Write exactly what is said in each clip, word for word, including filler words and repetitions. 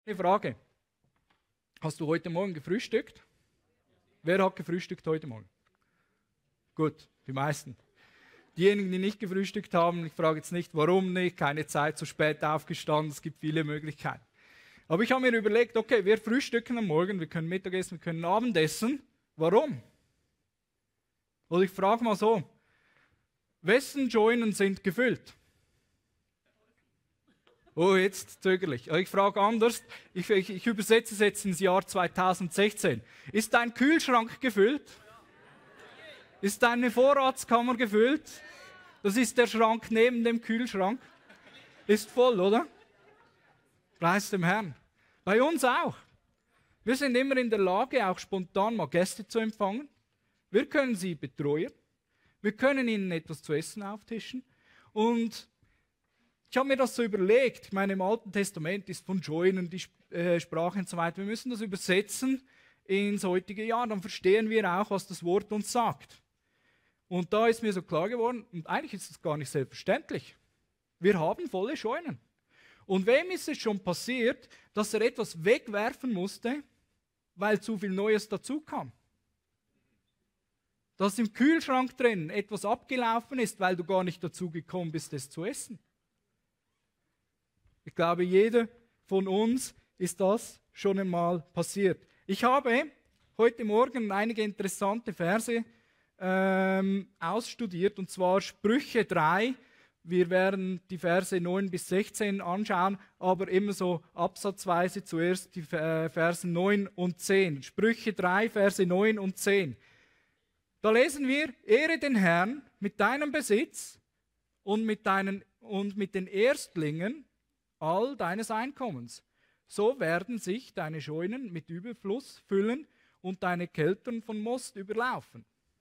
Eine Frage. Hast du heute Morgen gefrühstückt? Wer hat gefrühstückt heute Morgen? Gut, die meisten. Diejenigen, die nicht gefrühstückt haben, ich frage jetzt nicht, warum nicht, keine Zeit, zu spät aufgestanden, es gibt viele Möglichkeiten. Aber ich habe mir überlegt, okay, wir frühstücken am Morgen, wir können Mittagessen, wir können Abendessen. Warum? Oder ich frage mal so, wessen Joinen sind gefüllt? Oh, jetzt zögerlich. Ich frage anders, ich, ich, ich übersetze es jetzt ins Jahr zweitausendsechzehn. Ist dein Kühlschrank gefüllt? Ist deine Vorratskammer gefüllt? Das ist der Schrank neben dem Kühlschrank. Ist voll, oder? Preis dem Herrn. Bei uns auch. Wir sind immer in der Lage, auch spontan mal Gäste zu empfangen. Wir können sie betreuen. Wir können ihnen etwas zu essen auftischen. Und ich habe mir das so überlegt. Ich meine, im Alten Testament ist von Joinen die äh, Sprache und so weiter. Wir müssen das übersetzen ins heutige Jahr. Dann verstehen wir auch, was das Wort uns sagt. Und da ist mir so klar geworden, und eigentlich ist das gar nicht selbstverständlich. Wir haben volle Scheunen. Und wem ist es schon passiert, dass er etwas wegwerfen musste, weil zu viel Neues dazu kam? Dass im Kühlschrank drin etwas abgelaufen ist, weil du gar nicht dazu gekommen bist, es zu essen. Ich glaube, jeder von uns ist das schon einmal passiert. Ich habe heute Morgen einige interessante Verse ähm, ausstudiert, und zwar Sprüche drei. Wir werden die Verse neun bis sechzehn anschauen, aber immer so absatzweise zuerst die Verse neun und zehn. Sprüche drei, Verse neun und zehn. Da lesen wir, ehre den Herrn mit deinem Besitz und mit, deinen, und mit den Erstlingen all deines Einkommens. So werden sich deine Scheunen mit Überfluss füllen und deine Keltern von Most überlaufen.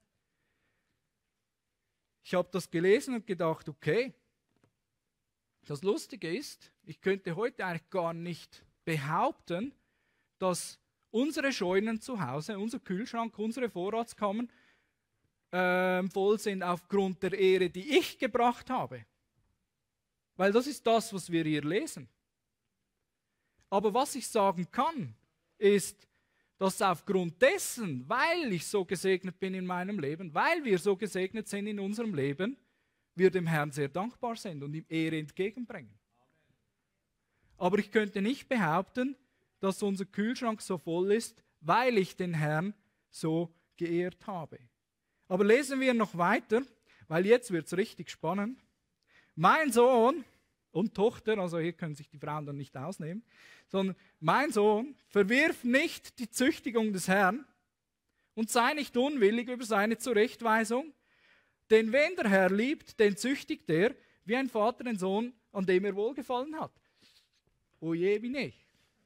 Ich habe das gelesen und gedacht, okay, das Lustige ist, ich könnte heute eigentlich gar nicht behaupten, dass unsere Scheunen zu Hause, unser Kühlschrank, unsere Vorratskammern äh, voll sind aufgrund der Ehre, die ich gebracht habe. Weil das ist das, was wir hier lesen. Aber was ich sagen kann, ist, dass aufgrund dessen, weil ich so gesegnet bin in meinem Leben, weil wir so gesegnet sind in unserem Leben, wir dem Herrn sehr dankbar sind und ihm Ehre entgegenbringen. Aber ich könnte nicht behaupten, dass unser Kühlschrank so voll ist, weil ich den Herrn so geehrt habe. Aber lesen wir noch weiter, weil jetzt wird es richtig spannend. Mein Sohn und Tochter, also hier können sich die Frauen dann nicht ausnehmen, sondern mein Sohn, verwirf nicht die Züchtigung des Herrn und sei nicht unwillig über seine Zurechtweisung, denn wen der Herr liebt, den züchtigt er, wie ein Vater den Sohn, an dem er wohlgefallen hat. Oje, wie nicht.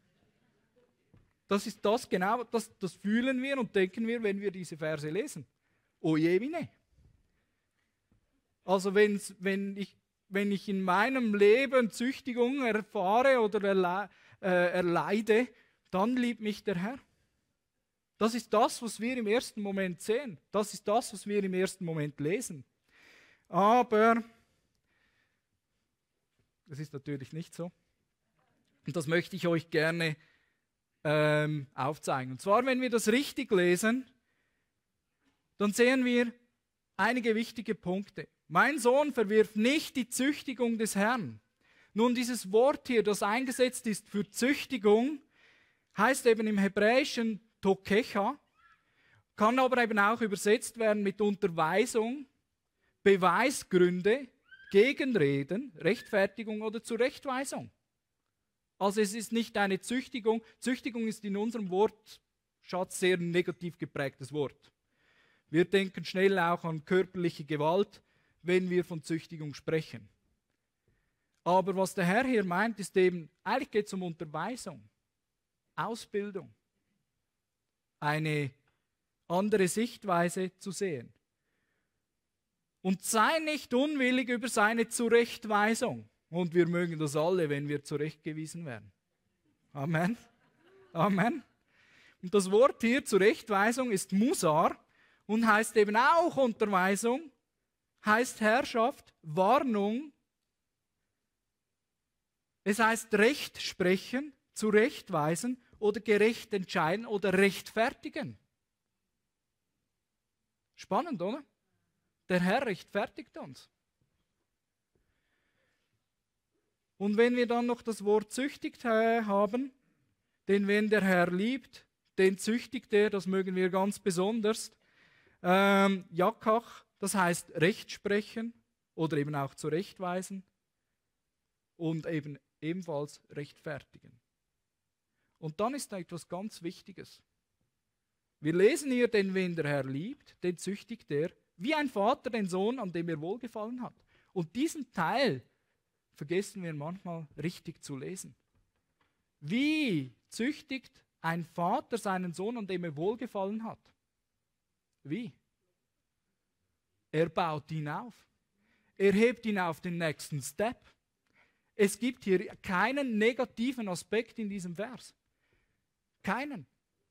Das ist das genau, das, das fühlen wir und denken wir, wenn wir diese Verse lesen. Oje, wie nicht. Also wenn's, wenn ich Wenn ich in meinem Leben Züchtigung erfahre oder erle äh, erleide, dann liebt mich der Herr. Das ist das, was wir im ersten Moment sehen. Das ist das, was wir im ersten Moment lesen. Aber das ist natürlich nicht so. Und das möchte ich euch gerne ähm, aufzeigen. Und zwar, wenn wir das richtig lesen, dann sehen wir einige wichtige Punkte. Mein Sohn, verwirf nicht die Züchtigung des Herrn. Nun, dieses Wort hier, das eingesetzt ist für Züchtigung, heißt eben im Hebräischen Tokecha, kann aber eben auch übersetzt werden mit Unterweisung, Beweisgründe, Gegenreden, Rechtfertigung oder Zurechtweisung. Also es ist nicht eine Züchtigung. Züchtigung ist in unserem Wortschatz sehr negativ geprägtes Wort. Wir denken schnell auch an körperliche Gewalt, wenn wir von Züchtigung sprechen. Aber was der Herr hier meint, ist eben, eigentlich geht es um Unterweisung, Ausbildung, eine andere Sichtweise zu sehen. Und sei nicht unwillig über seine Zurechtweisung. Und wir mögen das alle, wenn wir zurechtgewiesen werden. Amen. Amen. Und das Wort hier, Zurechtweisung, ist Musar und heißt eben auch Unterweisung, heißt Herrschaft, Warnung. Es heißt Recht sprechen, zurechtweisen oder gerecht entscheiden oder rechtfertigen. Spannend, oder? Der Herr rechtfertigt uns. Und wenn wir dann noch das Wort züchtigt haben, denn wenn der Herr liebt, den züchtigt er, das mögen wir ganz besonders. Ähm, Jakach, das heißt Recht sprechen oder eben auch zurechtweisen und eben ebenfalls rechtfertigen. Und dann ist da etwas ganz Wichtiges. Wir lesen hier, denn wenn der Herr liebt, den züchtigt er, wie ein Vater den Sohn, an dem er wohlgefallen hat. Und diesen Teil vergessen wir manchmal richtig zu lesen. Wie züchtigt ein Vater seinen Sohn, an dem er wohlgefallen hat? Wie? Er baut ihn auf. Er hebt ihn auf den nächsten Step. Es gibt hier keinen negativen Aspekt in diesem Vers. Keinen.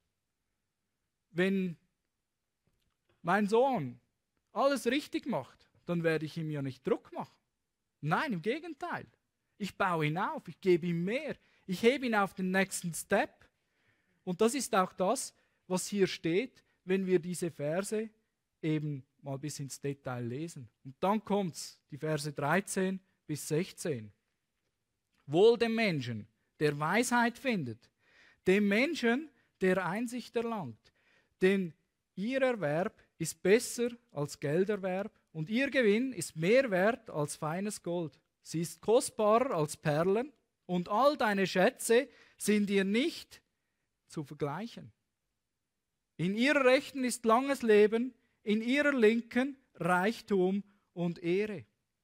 Wenn mein Sohn alles richtig macht, dann werde ich ihm ja nicht Druck machen. Nein, im Gegenteil. Ich baue ihn auf, ich gebe ihm mehr. Ich hebe ihn auf den nächsten Step. Und das ist auch das, was hier steht, wenn wir diese Verse eben mal bis ins Detail lesen. Und dann kommt es, die Verse dreizehn bis sechzehn. Wohl dem Menschen, der Weisheit findet, dem Menschen, der Einsicht erlangt. Denn ihr Erwerb ist besser als Gelderwerb und ihr Gewinn ist mehr wert als feines Gold. Sie ist kostbarer als Perlen und all deine Schätze sind dir nicht zu vergleichen. In ihrer Rechten ist langes Leben, in ihrer Linken Reichtum und Ehre.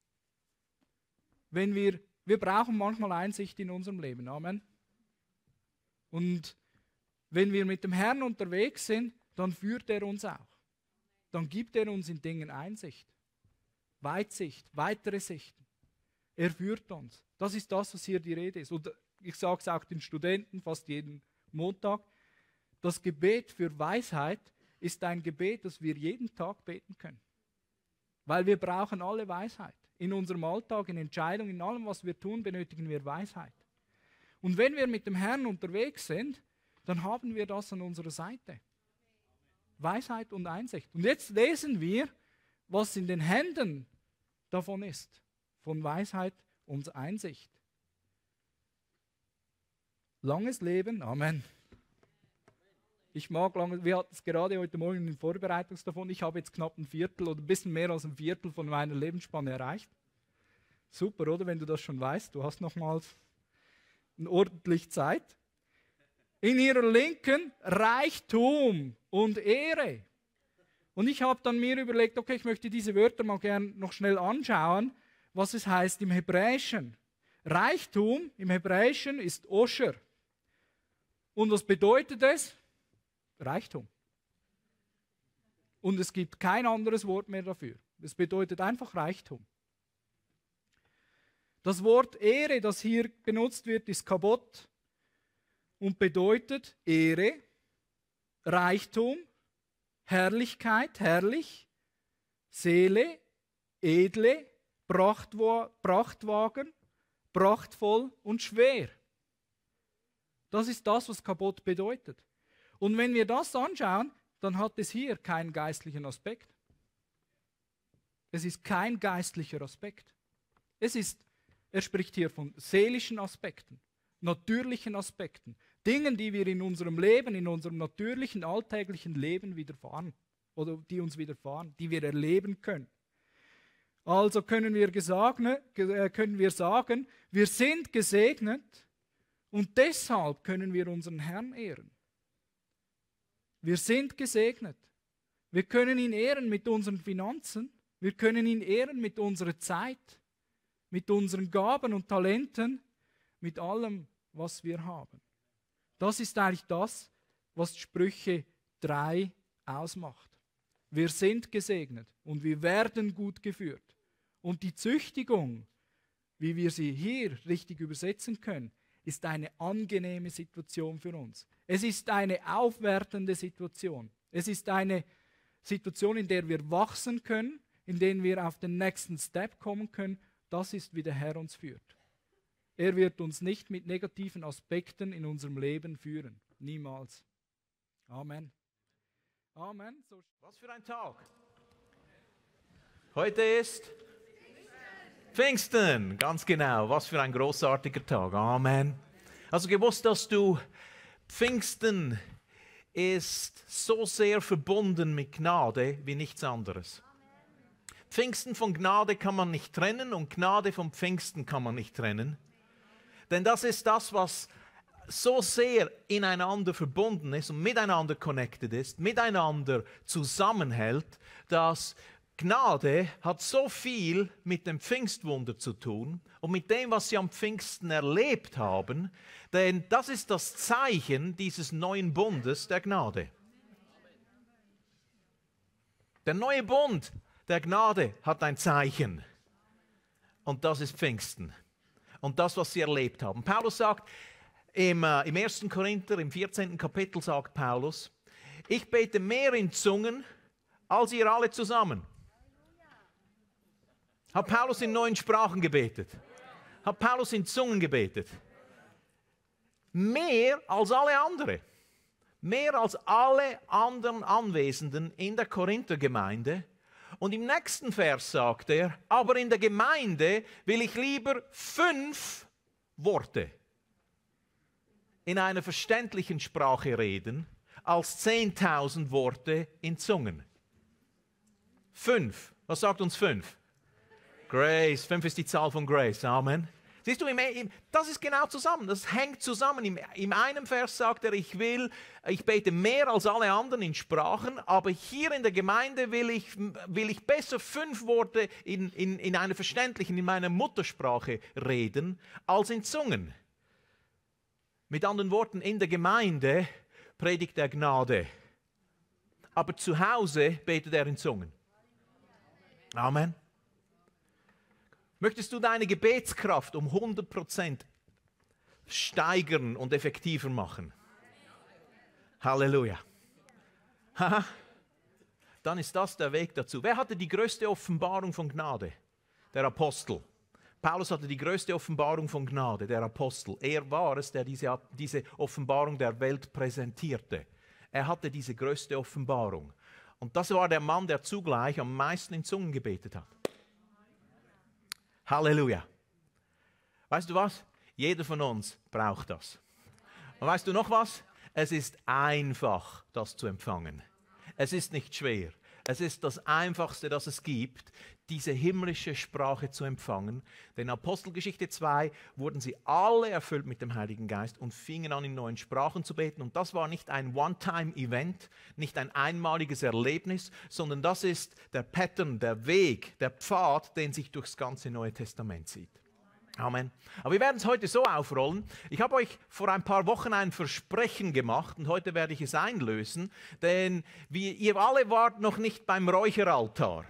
Wenn wir, wir brauchen manchmal Einsicht in unserem Leben. Amen. Und wenn wir mit dem Herrn unterwegs sind, dann führt er uns auch. Dann gibt er uns in Dingen Einsicht, Weitsicht, weitere Sichten. Er führt uns. Das ist das, was hier die Rede ist. Und ich sage es auch den Studenten fast jeden Montag. Das Gebet für Weisheit ist ein Gebet, das wir jeden Tag beten können. Weil wir brauchen alle Weisheit. In unserem Alltag, in Entscheidungen, in allem, was wir tun, benötigen wir Weisheit. Und wenn wir mit dem Herrn unterwegs sind, dann haben wir das an unserer Seite. Weisheit und Einsicht. Und jetzt lesen wir, was in den Händen davon ist. Von Weisheit und Einsicht. Langes Leben, Amen. Ich mag lange, wir hatten es gerade heute Morgen in den Vorbereitungs davon, ich habe jetzt knapp ein Viertel oder ein bisschen mehr als ein Viertel von meiner Lebensspanne erreicht. Super, oder, wenn du das schon weißt, du hast nochmals eine ordentliche Zeit. In ihrer Linken Reichtum und Ehre. Und ich habe dann mir überlegt, okay, ich möchte diese Wörter mal gerne noch schnell anschauen, was es heißt im Hebräischen. Reichtum im Hebräischen ist Osher. Und was bedeutet es? Reichtum. Und es gibt kein anderes Wort mehr dafür. Es bedeutet einfach Reichtum. Das Wort Ehre, das hier benutzt wird, ist Kabot und bedeutet Ehre, Reichtum, Herrlichkeit, herrlich, Seele, edle, Prachtwagen, prachtvoll und schwer. Das ist das, was Kabot bedeutet. Und wenn wir das anschauen, dann hat es hier keinen geistlichen Aspekt. Es ist kein geistlicher Aspekt. Es ist, er spricht hier von seelischen Aspekten, natürlichen Aspekten, Dingen, die wir in unserem Leben, in unserem natürlichen, alltäglichen Leben widerfahren oder die uns widerfahren, die wir erleben können. Also können wir, gesagne, können wir sagen, wir sind gesegnet und deshalb können wir unseren Herrn ehren. Wir sind gesegnet. Wir können ihn ehren mit unseren Finanzen, wir können ihn ehren mit unserer Zeit, mit unseren Gaben und Talenten, mit allem, was wir haben. Das ist eigentlich das, was Sprüche drei ausmacht. Wir sind gesegnet und wir werden gut geführt. Und die Züchtigung, wie wir sie hier richtig übersetzen können, ist eine angenehme Situation für uns. Es ist eine aufwertende Situation. Es ist eine Situation, in der wir wachsen können, in der wir auf den nächsten Step kommen können. Das ist, wie der Herr uns führt. Er wird uns nicht mit negativen Aspekten in unserem Leben führen. Niemals. Amen. Amen. So Was für ein Tag. Heute ist Pfingsten. Ganz genau. Was für ein großartiger Tag. Amen. Hast du gewusst, dass du Pfingsten ist so sehr verbunden mit Gnade wie nichts anderes? Pfingsten von Gnade kann man nicht trennen und Gnade vom Pfingsten kann man nicht trennen. Denn das ist das, was so sehr ineinander verbunden ist und miteinander connected ist, miteinander zusammenhält, dass Gnade hat so viel mit dem Pfingstwunder zu tun und mit dem, was sie am Pfingsten erlebt haben, denn das ist das Zeichen dieses neuen Bundes der Gnade. Der neue Bund der Gnade hat ein Zeichen und das ist Pfingsten und das, was sie erlebt haben. Paulus sagt im, äh, im ersten Korinther, im vierzehnten Kapitel sagt Paulus, ich bete mehr in Zungen als ihr alle zusammen. Hat Paulus in neuen Sprachen gebetet? Hat Paulus in Zungen gebetet? Mehr als alle anderen. Mehr als alle anderen Anwesenden in der Korinther-Gemeinde. Und im nächsten Vers sagt er, aber in der Gemeinde will ich lieber fünf Worte in einer verständlichen Sprache reden, als zehntausend Worte in Zungen. Fünf. Was sagt uns fünf? Grace. Fünf ist die Zahl von Grace. Amen. Siehst du, das ist genau zusammen. Das hängt zusammen. Im, im einen Vers sagt er, ich will, ich bete mehr als alle anderen in Sprachen, aber hier in der Gemeinde will ich, will ich besser fünf Worte in, in, in einer verständlichen, in meiner Muttersprache reden, als in Zungen. Mit anderen Worten, in der Gemeinde predigt er Gnade, aber zu Hause betet er in Zungen. Amen. Möchtest du deine Gebetskraft um hundert Prozent steigern und effektiver machen? Halleluja. Haha. Dann ist das der Weg dazu. Wer hatte die größte Offenbarung von Gnade? Der Apostel. Paulus hatte die größte Offenbarung von Gnade, der Apostel. Er war es, der diese, diese Offenbarung der Welt präsentierte. Er hatte diese größte Offenbarung. Und das war der Mann, der zugleich am meisten in Zungen gebetet hat. Halleluja. Weißt du was? Jeder von uns braucht das. Und weißt du noch was? Es ist einfach, das zu empfangen. Es ist nicht schwer. Es ist das Einfachste, das es gibt, diese himmlische Sprache zu empfangen. Denn in Apostelgeschichte zwei wurden sie alle erfüllt mit dem Heiligen Geist und fingen an, in neuen Sprachen zu beten. Und das war nicht ein One-Time-Event, nicht ein einmaliges Erlebnis, sondern das ist der Pattern, der Weg, der Pfad, den sich durchs ganze Neue Testament zieht. Amen. Aber wir werden es heute so aufrollen. Ich habe euch vor ein paar Wochen ein Versprechen gemacht und heute werde ich es einlösen, denn wie, ihr alle wart noch nicht beim Räucheraltar.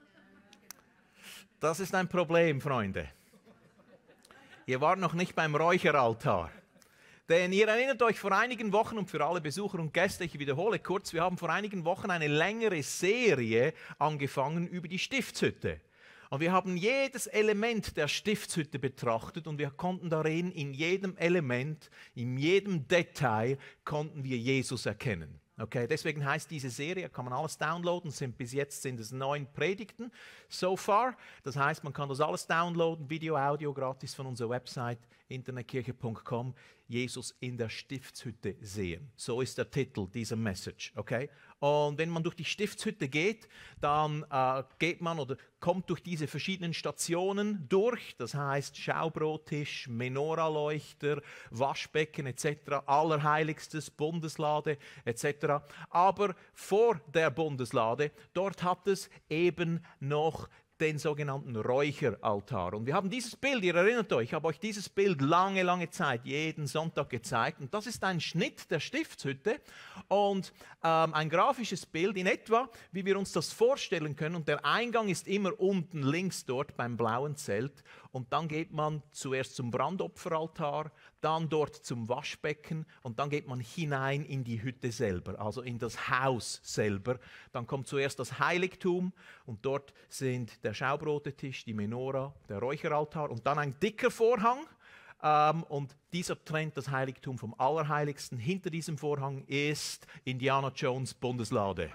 Das ist ein Problem, Freunde. Ihr wart noch nicht beim Räucheraltar. Denn ihr erinnert euch vor einigen Wochen, und für alle Besucher und Gäste, ich wiederhole kurz, wir haben vor einigen Wochen eine längere Serie angefangen über die Stiftshütte. Und wir haben jedes Element der Stiftshütte betrachtet und wir konnten darin in jedem Element, in jedem Detail, konnten wir Jesus erkennen. Okay, deswegen heißt diese Serie, kann man alles downloaden, sind, bis jetzt sind es neun Predigten so far. Das heißt, man kann das alles downloaden, Video, Audio, gratis von unserer Website internetkirche punkt com, Jesus in der Stiftshütte sehen. So ist der Titel dieser Message, okay? Und wenn man durch die Stiftshütte geht, dann äh, geht man oder kommt durch diese verschiedenen Stationen durch. Das heißt Schaubrottisch, Menoraleuchter, Waschbecken et cetera, Allerheiligstes, Bundeslade et cetera. Aber vor der Bundeslade, dort hat es eben noch den sogenannten Räucheraltar. Und wir haben dieses Bild, ihr erinnert euch, ich habe euch dieses Bild lange, lange Zeit, jeden Sonntag gezeigt. Und das ist ein Schnitt der Stiftshütte und ähm, ein grafisches Bild in etwa, wie wir uns das vorstellen können. Und der Eingang ist immer unten links dort beim blauen Zelt. Und dann geht man zuerst zum Brandopferaltar, dann dort zum Waschbecken und dann geht man hinein in die Hütte selber, also in das Haus selber. Dann kommt zuerst das Heiligtum und dort sind der Schaubrotetisch, die Menora, der Räucheraltar und dann ein dicker Vorhang Ähm, und dieser trennt das Heiligtum vom Allerheiligsten. Hinter diesem Vorhang ist Indiana Jones Bundeslade.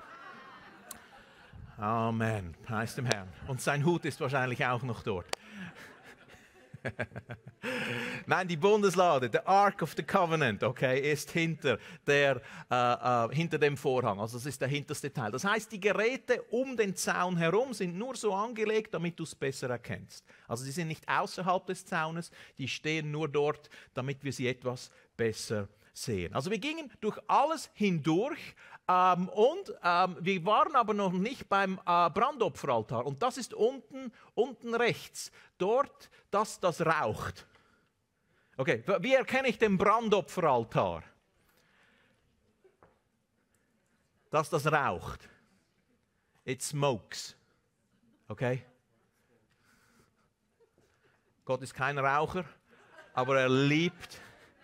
Amen, preis dem Herrn. Und sein Hut ist wahrscheinlich auch noch dort. Nein, die Bundeslade, the Ark of the Covenant, okay, ist hinter, der, äh, äh, hinter dem Vorhang. Also das ist der hinterste Teil. Das heißt, die Geräte um den Zaun herum sind nur so angelegt, damit du es besser erkennst. Also sie sind nicht außerhalb des Zaunes, die stehen nur dort, damit wir sie etwas besser sehen. Also wir gingen durch alles hindurch. Ähm, und ähm, wir waren aber noch nicht beim äh, Brandopferaltar. Und das ist unten, unten rechts. Dort, das, das raucht. Okay, wie erkenne ich den Brandopferaltar? Dass das raucht. It smokes. Okay? Gott ist kein Raucher, aber er liebt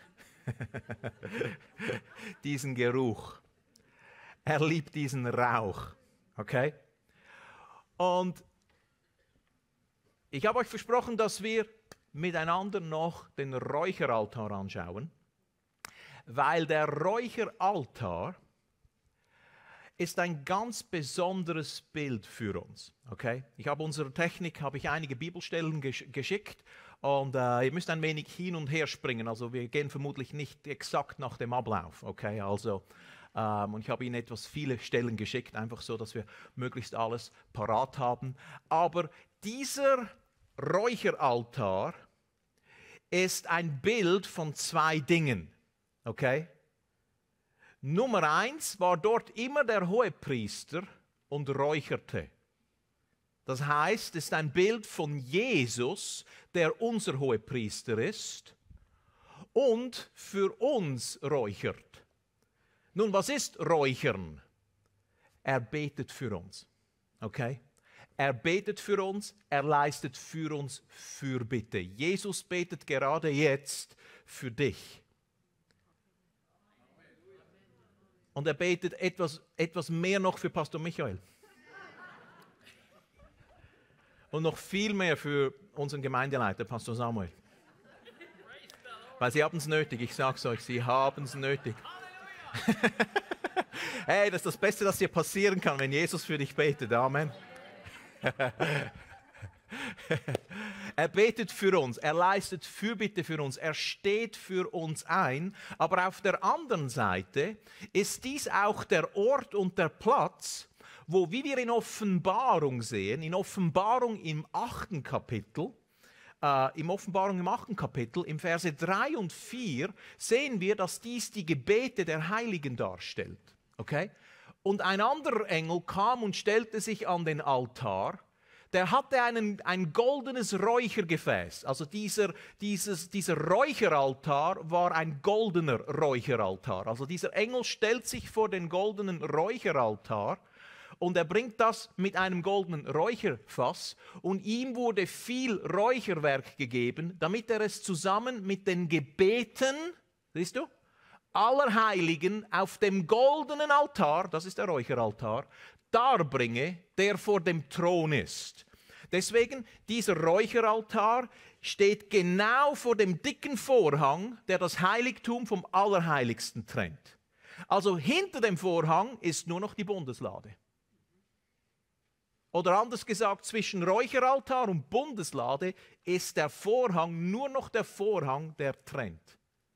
diesen Geruch. Er liebt diesen Rauch, okay? Und ich habe euch versprochen, dass wir miteinander noch den Räucheraltar anschauen, weil der Räucheraltar ist ein ganz besonderes Bild für uns, okay? Ich habe unserer Technik habe ich einige Bibelstellen gesch geschickt und äh, ihr müsst ein wenig hin und her springen, also wir gehen vermutlich nicht exakt nach dem Ablauf, okay? Also Um, und ich habe Ihnen etwas viele Stellen geschickt, einfach so, dass wir möglichst alles parat haben. Aber dieser Räucheraltar ist ein Bild von zwei Dingen. Okay? Nummer eins war dort immer der Hohepriester und räucherte. Das heißt, es ist ein Bild von Jesus, der unser Hohepriester ist und für uns räuchert. Nun, was ist Räuchern? Er betet für uns, okay? Er betet für uns, er leistet für uns Fürbitte. Jesus betet gerade jetzt für dich. Und er betet etwas, etwas mehr noch für Pastor Michael. Und noch viel mehr für unseren Gemeindeleiter, Pastor Samuel. Weil sie haben es nötig, ich sage es euch, sie haben es nötig. Hey, das ist das Beste, das dir passieren kann, wenn Jesus für dich betet. Amen. Er betet für uns, er leistet Fürbitte für uns, er steht für uns ein. Aber auf der anderen Seite ist dies auch der Ort und der Platz, wo, wie wir in Offenbarung sehen, in Offenbarung im achten Kapitel, Uh, im Offenbarung im achten Kapitel, im Verse drei und vier, sehen wir, dass dies die Gebete der Heiligen darstellt. Okay? Und ein anderer Engel kam und stellte sich an den Altar. Der hatte einen, ein goldenes Räuchergefäß. Also dieser, dieses, dieser Räucheraltar war ein goldener Räucheraltar. Also dieser Engel stellt sich vor den goldenen Räucheraltar. Und er bringt das mit einem goldenen Räucherfass und ihm wurde viel Räucherwerk gegeben, damit er es zusammen mit den Gebeten, siehst du, aller Heiligen auf dem goldenen Altar, das ist der Räucheraltar, darbringe, der vor dem Thron ist. Deswegen, dieser Räucheraltar steht genau vor dem dicken Vorhang, der das Heiligtum vom Allerheiligsten trennt. Also hinter dem Vorhang ist nur noch die Bundeslade. Oder anders gesagt, zwischen Räucheraltar und Bundeslade ist der Vorhang nur noch der Vorhang, der trennt.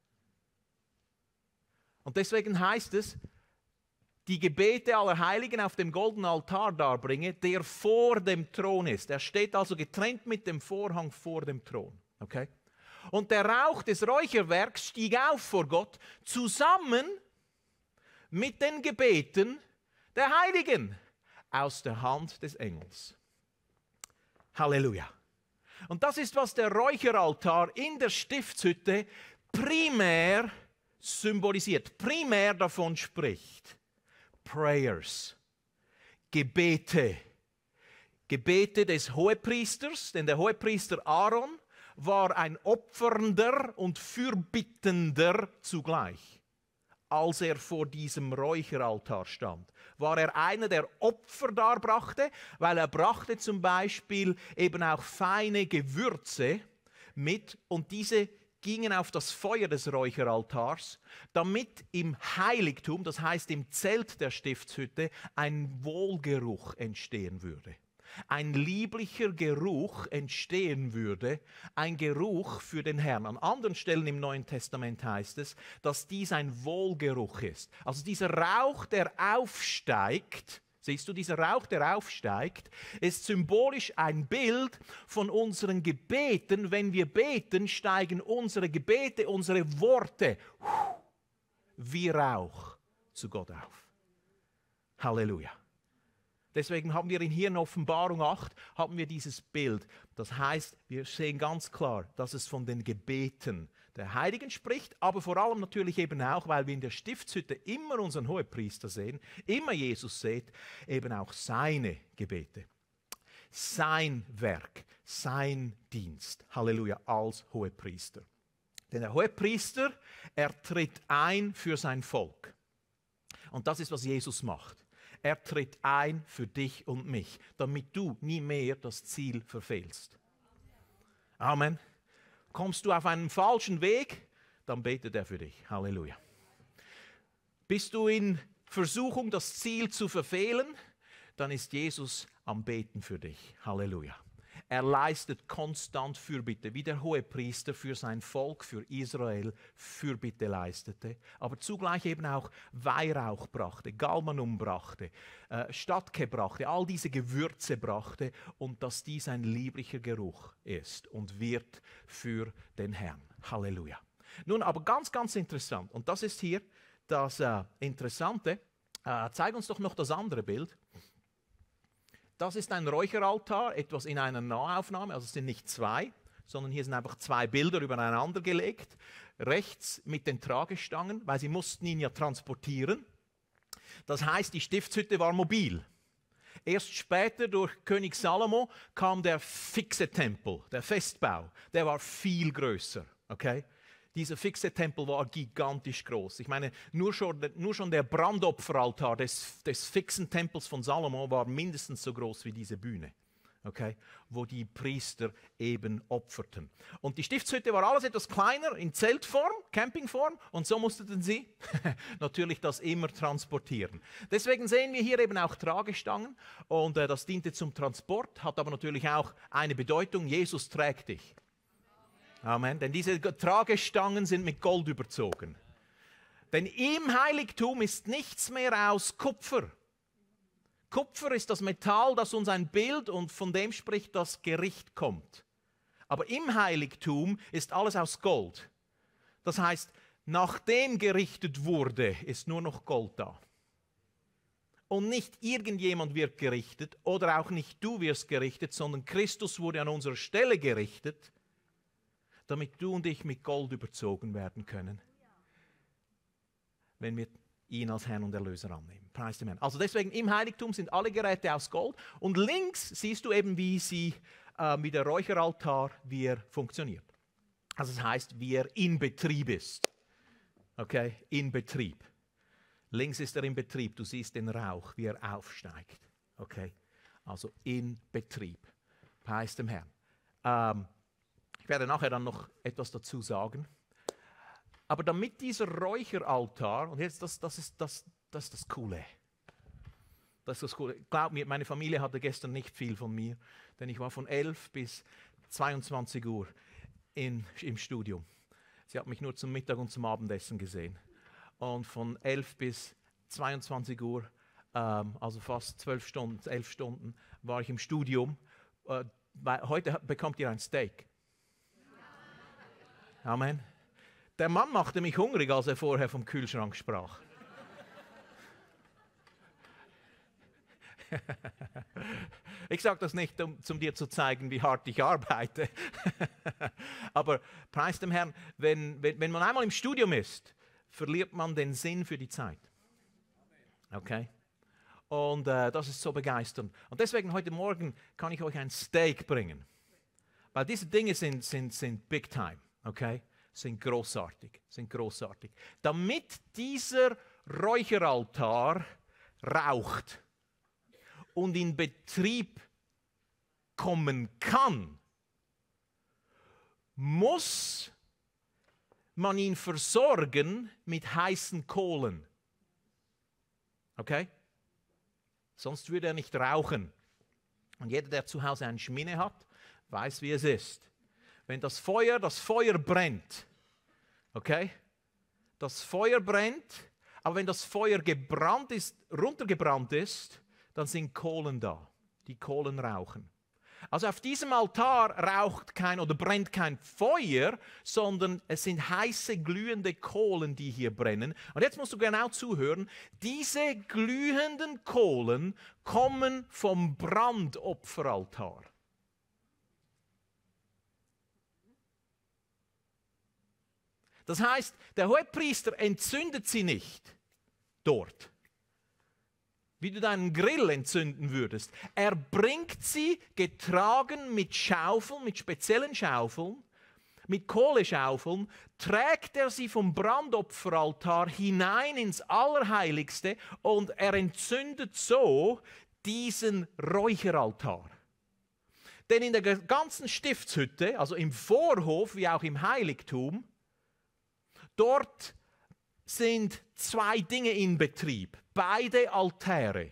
Und deswegen heißt es, die Gebete aller Heiligen auf dem goldenen Altar darbringe, der vor dem Thron ist. Er steht also getrennt mit dem Vorhang vor dem Thron. Okay? Und der Rauch des Räucherwerks stieg auf vor Gott, zusammen mit den Gebeten der Heiligen aus der Hand des Engels. Halleluja. Und das ist, was der Räucheraltar in der Stiftshütte primär symbolisiert, primär davon spricht. Prayers, Gebete, Gebete des Hohepriesters, denn der Hohepriester Aaron war ein Opfernder und Fürbittender zugleich. Als er vor diesem Räucheraltar stand, war er einer, der Opfer darbrachte, weil er brachte zum Beispiel eben auch feine Gewürze mit und diese gingen auf das Feuer des Räucheraltars, damit im Heiligtum, das heißt im Zelt der Stiftshütte, ein Wohlgeruch entstehen würde. Ein lieblicher Geruch entstehen würde, ein Geruch für den Herrn. An anderen Stellen im Neuen Testament heißt es, dass dies ein Wohlgeruch ist. Also dieser Rauch, der aufsteigt, siehst du, dieser Rauch, der aufsteigt, ist symbolisch ein Bild von unseren Gebeten. Wenn wir beten, steigen unsere Gebete, unsere Worte wie Rauch zu Gott auf. Halleluja. Deswegen haben wir hier in Offenbarung acht, haben wir dieses Bild. Das heißt, wir sehen ganz klar, dass es von den Gebeten der Heiligen spricht, aber vor allem natürlich eben auch, weil wir in der Stiftshütte immer unseren Hohepriester sehen, immer Jesus sehen, eben auch seine Gebete. Sein Werk, sein Dienst. Halleluja, als Hohepriester. Denn der Hohepriester, er tritt ein für sein Volk. Und das ist, was Jesus macht. Er tritt ein für dich und mich, damit du nie mehr das Ziel verfehlst. Amen. Kommst du auf einen falschen Weg, dann betet er für dich. Halleluja. Bist du in Versuchung, das Ziel zu verfehlen, dann ist Jesus am Beten für dich. Halleluja. Er leistet konstant Fürbitte, wie der Hohepriester für sein Volk, für Israel Fürbitte leistete, aber zugleich eben auch Weihrauch brachte, Galmanum brachte, äh, Statke brachte, all diese Gewürze brachte und dass dies ein lieblicher Geruch ist und wird für den Herrn. Halleluja. Nun aber ganz, ganz interessant, und das ist hier das äh, Interessante, äh, zeig uns doch noch das andere Bild. Das ist ein Räucheraltar, etwas in einer Nahaufnahme, also es sind nicht zwei, sondern hier sind einfach zwei Bilder übereinander gelegt. Rechts mit den Tragestangen, weil sie mussten ihn ja transportieren. Das heißt, die Stiftshütte war mobil. Erst später durch König Salomo kam der fixe Tempel, der Festbau, der war viel größer. Okay? Dieser fixe Tempel war gigantisch groß. Ich meine, nur schon, nur schon der Brandopferaltar des, des fixen Tempels von Salomo war mindestens so groß wie diese Bühne, okay, wo die Priester eben opferten. Und die Stiftshütte war alles etwas kleiner, in Zeltform, Campingform, und so mussten sie natürlich das immer transportieren. Deswegen sehen wir hier eben auch Tragestangen, und äh, das diente zum Transport, hat aber natürlich auch eine Bedeutung: Jesus trägt dich. Amen. Denn diese Tragestangen sind mit Gold überzogen. Denn im Heiligtum ist nichts mehr aus Kupfer. Kupfer ist das Metall, das uns ein Bild und von dem spricht, das Gericht kommt. Aber im Heiligtum ist alles aus Gold. Das heißt, nachdem gerichtet wurde, ist nur noch Gold da. Und nicht irgendjemand wird gerichtet oder auch nicht du wirst gerichtet, sondern Christus wurde an unserer Stelle gerichtet, damit du und ich mit Gold überzogen werden können, wenn wir ihn als Herrn und Erlöser annehmen. Preis dem Herrn. Also deswegen, im Heiligtum sind alle Geräte aus Gold, und links siehst du eben, wie, sie, äh, wie der Räucheraltar, wie er funktioniert. Also das heißt, wie er in Betrieb ist. Okay, in Betrieb. Links ist er in Betrieb, du siehst den Rauch, wie er aufsteigt. Okay, also in Betrieb. Preis dem Herrn. Ähm, Ich werde nachher dann noch etwas dazu sagen. Aber damit dieser Räucheraltar, und jetzt das, das, ist, das, das ist das Coole. Das ist das Coole. Glaub mir, meine Familie hatte gestern nicht viel von mir, denn ich war von elf bis zweiundzwanzig Uhr in, im Studium. Sie hat mich nur zum Mittag und zum Abendessen gesehen. Und von elf bis zweiundzwanzig Uhr, ähm, also fast zwölf Stunden, elf Stunden, war ich im Studium. Äh, weil heute bekommt ihr ein Steak. Amen. Der Mann machte mich hungrig, als er vorher vom Kühlschrank sprach. Ich sage das nicht, um, um dir zu zeigen, wie hart ich arbeite. Aber preis dem Herrn, wenn, wenn, wenn man einmal im Studium ist, verliert man den Sinn für die Zeit. Okay? Und äh, das ist so begeisternd. Und deswegen heute Morgen kann ich euch ein Steak bringen. Weil diese Dinge sind, sind, sind big time. Okay, sind großartig, sind großartig. Damit dieser Räucheraltar raucht und in Betrieb kommen kann, muss man ihn versorgen mit heißen Kohlen. Okay? Sonst würde er nicht rauchen. Und jeder, der zu Hause eine Schminne hat, weiß, wie es ist. Wenn das Feuer, das Feuer brennt, okay? Das Feuer brennt, aber wenn das Feuer gebrannt ist, runtergebrannt ist, dann sind Kohlen da. Die Kohlen rauchen. Also auf diesem Altar raucht kein oder brennt kein Feuer, sondern es sind heiße, glühende Kohlen, die hier brennen. Und jetzt musst du genau zuhören. Diese glühenden Kohlen kommen vom Brandopferaltar. Das heißt, der Hohepriester entzündet sie nicht dort, wie du deinen Grill entzünden würdest. Er bringt sie getragen mit Schaufeln, mit speziellen Schaufeln, mit Kohleschaufeln, trägt er sie vom Brandopferaltar hinein ins Allerheiligste und er entzündet so diesen Räucheraltar. Denn in der ganzen Stiftshütte, also im Vorhof wie auch im Heiligtum, dort sind zwei Dinge in Betrieb. Beide Altäre.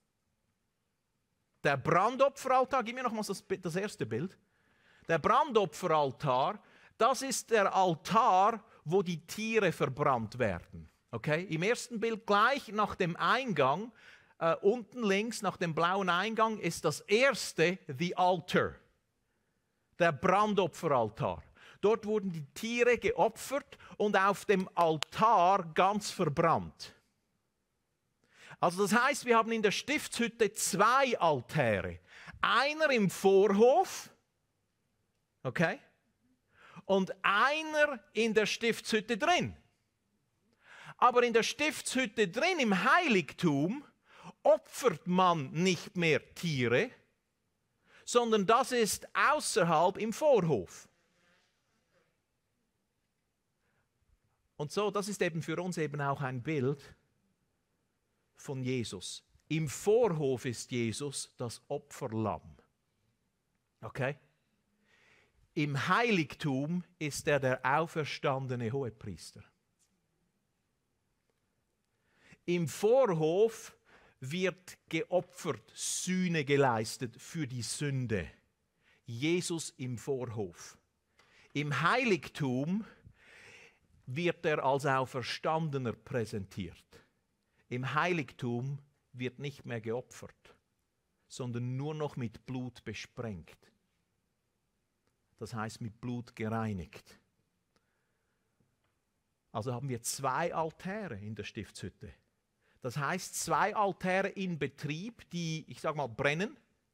Der Brandopferaltar, gib mir nochmals das, das erste Bild. Der Brandopferaltar, das ist der Altar, wo die Tiere verbrannt werden. Okay? Im ersten Bild gleich nach dem Eingang, äh, unten links nach dem blauen Eingang, ist das erste the altar. Der Brandopferaltar. Dort wurden die Tiere geopfert und auf dem Altar ganz verbrannt. Also das heißt, wir haben in der Stiftshütte zwei Altäre. Einer im Vorhof, okay, und einer in der Stiftshütte drin. Aber in der Stiftshütte drin, im Heiligtum, opfert man nicht mehr Tiere, sondern das ist außerhalb im Vorhof. Und so, das ist eben für uns eben auch ein Bild von Jesus. Im Vorhof ist Jesus das Opferlamm. Okay? Im Heiligtum ist er der auferstandene Hohepriester. Im Vorhof wird geopfert, Sühne geleistet für die Sünde. Jesus im Vorhof. Im Heiligtum wird er als Auferstandener präsentiert. Im Heiligtum wird nicht mehr geopfert, sondern nur noch mit Blut besprengt. Das heißt mit Blut gereinigt. Also haben wir zwei Altäre in der Stiftshütte. Das heißt zwei Altäre in Betrieb, die, ich sage mal, brennen.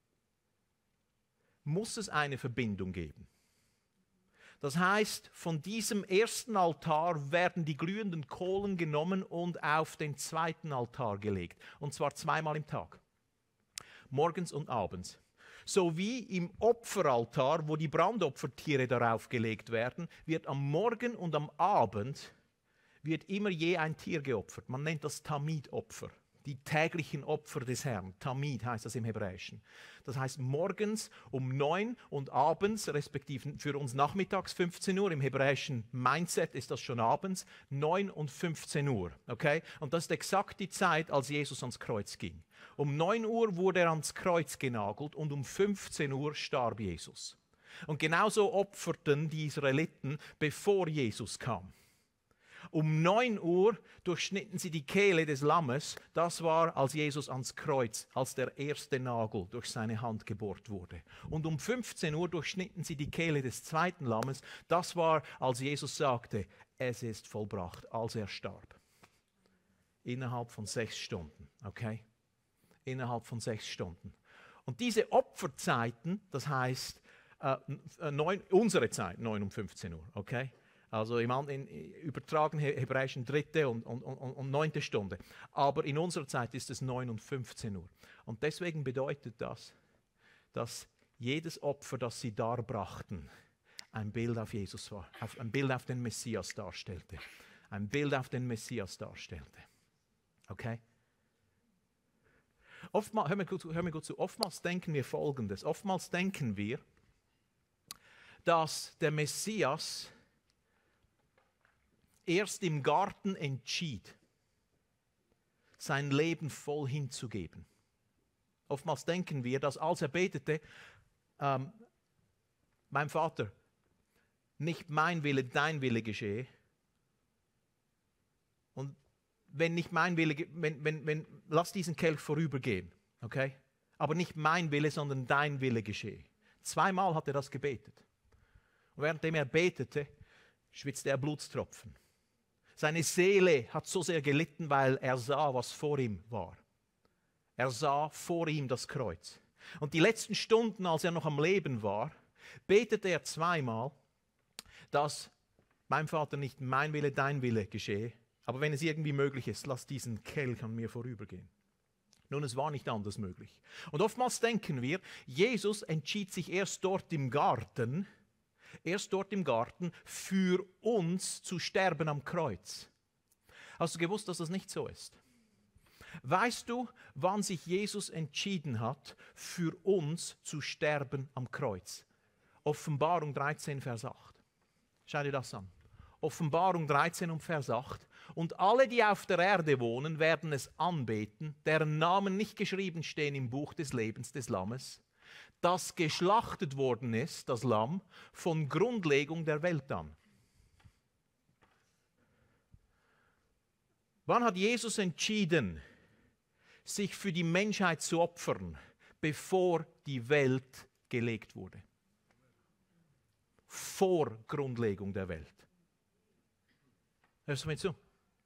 Muss es eine Verbindung geben. Das heißt, von diesem ersten Altar werden die glühenden Kohlen genommen und auf den zweiten Altar gelegt. Und zwar zweimal im Tag. Morgens und abends. So wie im Opferaltar, wo die Brandopfertiere darauf gelegt werden, wird am Morgen und am Abend wird immer je ein Tier geopfert. Man nennt das Tamid-Opfer. Die täglichen Opfer des Herrn. Tamid heißt das im Hebräischen. Das heißt morgens um neun und abends, respektive für uns nachmittags fünfzehn Uhr. Im hebräischen Mindset ist das schon abends, neun und fünfzehn Uhr. Okay? Und das ist exakt die Zeit, als Jesus ans Kreuz ging. Um neun Uhr wurde er ans Kreuz genagelt und um fünfzehn Uhr starb Jesus. Und genauso opferten die Israeliten, bevor Jesus kam. Um neun Uhr durchschnitten sie die Kehle des Lammes. Das war, als Jesus ans Kreuz, als der erste Nagel durch seine Hand gebohrt wurde. Und um fünfzehn Uhr durchschnitten sie die Kehle des zweiten Lammes. Das war, als Jesus sagte, es ist vollbracht, als er starb. Innerhalb von sechs Stunden, okay? Innerhalb von sechs Stunden. Und diese Opferzeiten, das heißt, äh, neun, unsere Zeit, neun und fünfzehn Uhr, okay? Also im in, übertragen hebräischen dritte und, und, und, und neunte Stunde. Aber in unserer Zeit ist es neun und fünfzehn Uhr. Und deswegen bedeutet das, dass jedes Opfer, das sie darbrachten, ein Bild auf Jesus war, ein Bild auf den Messias darstellte. Ein Bild auf den Messias darstellte. Okay? Oftmals, hör mir gut, hör mir gut zu, oftmals denken wir Folgendes. Oftmals denken wir, dass der Messias erst im Garten entschied, sein Leben voll hinzugeben. Oftmals denken wir, dass als er betete, ähm, mein Vater, nicht mein Wille, dein Wille geschehe. Und wenn nicht mein Wille, wenn, wenn, wenn, lass diesen Kelch vorübergehen, okay? Aber nicht mein Wille, sondern dein Wille geschehe. Zweimal hat er das gebetet. Und währenddem er betete, schwitzte er Blutstropfen. Seine Seele hat so sehr gelitten, weil er sah, was vor ihm war. Er sah vor ihm das Kreuz. Und die letzten Stunden, als er noch am Leben war, betete er zweimal, dass mein Vater nicht mein Wille, dein Wille geschehe, aber wenn es irgendwie möglich ist, lass diesen Kelch an mir vorübergehen. Nun, es war nicht anders möglich. Und oftmals denken wir, Jesus entschied sich erst dort im Garten, erst dort im Garten für uns zu sterben am Kreuz. Hast du gewusst, dass das nicht so ist? Weißt du, wann sich Jesus entschieden hat, für uns zu sterben am Kreuz? Offenbarung dreizehn, Vers acht. Schau dir das an. Offenbarung dreizehn und Vers acht. Und alle, die auf der Erde wohnen, werden es anbeten, deren Namen nicht geschrieben stehen im Buch des Lebens des Lammes, das geschlachtet worden ist, das Lamm, von Grundlegung der Welt an. Wann hat Jesus entschieden, sich für die Menschheit zu opfern, bevor die Welt gelegt wurde? Vor Grundlegung der Welt. Hörst du mir zu?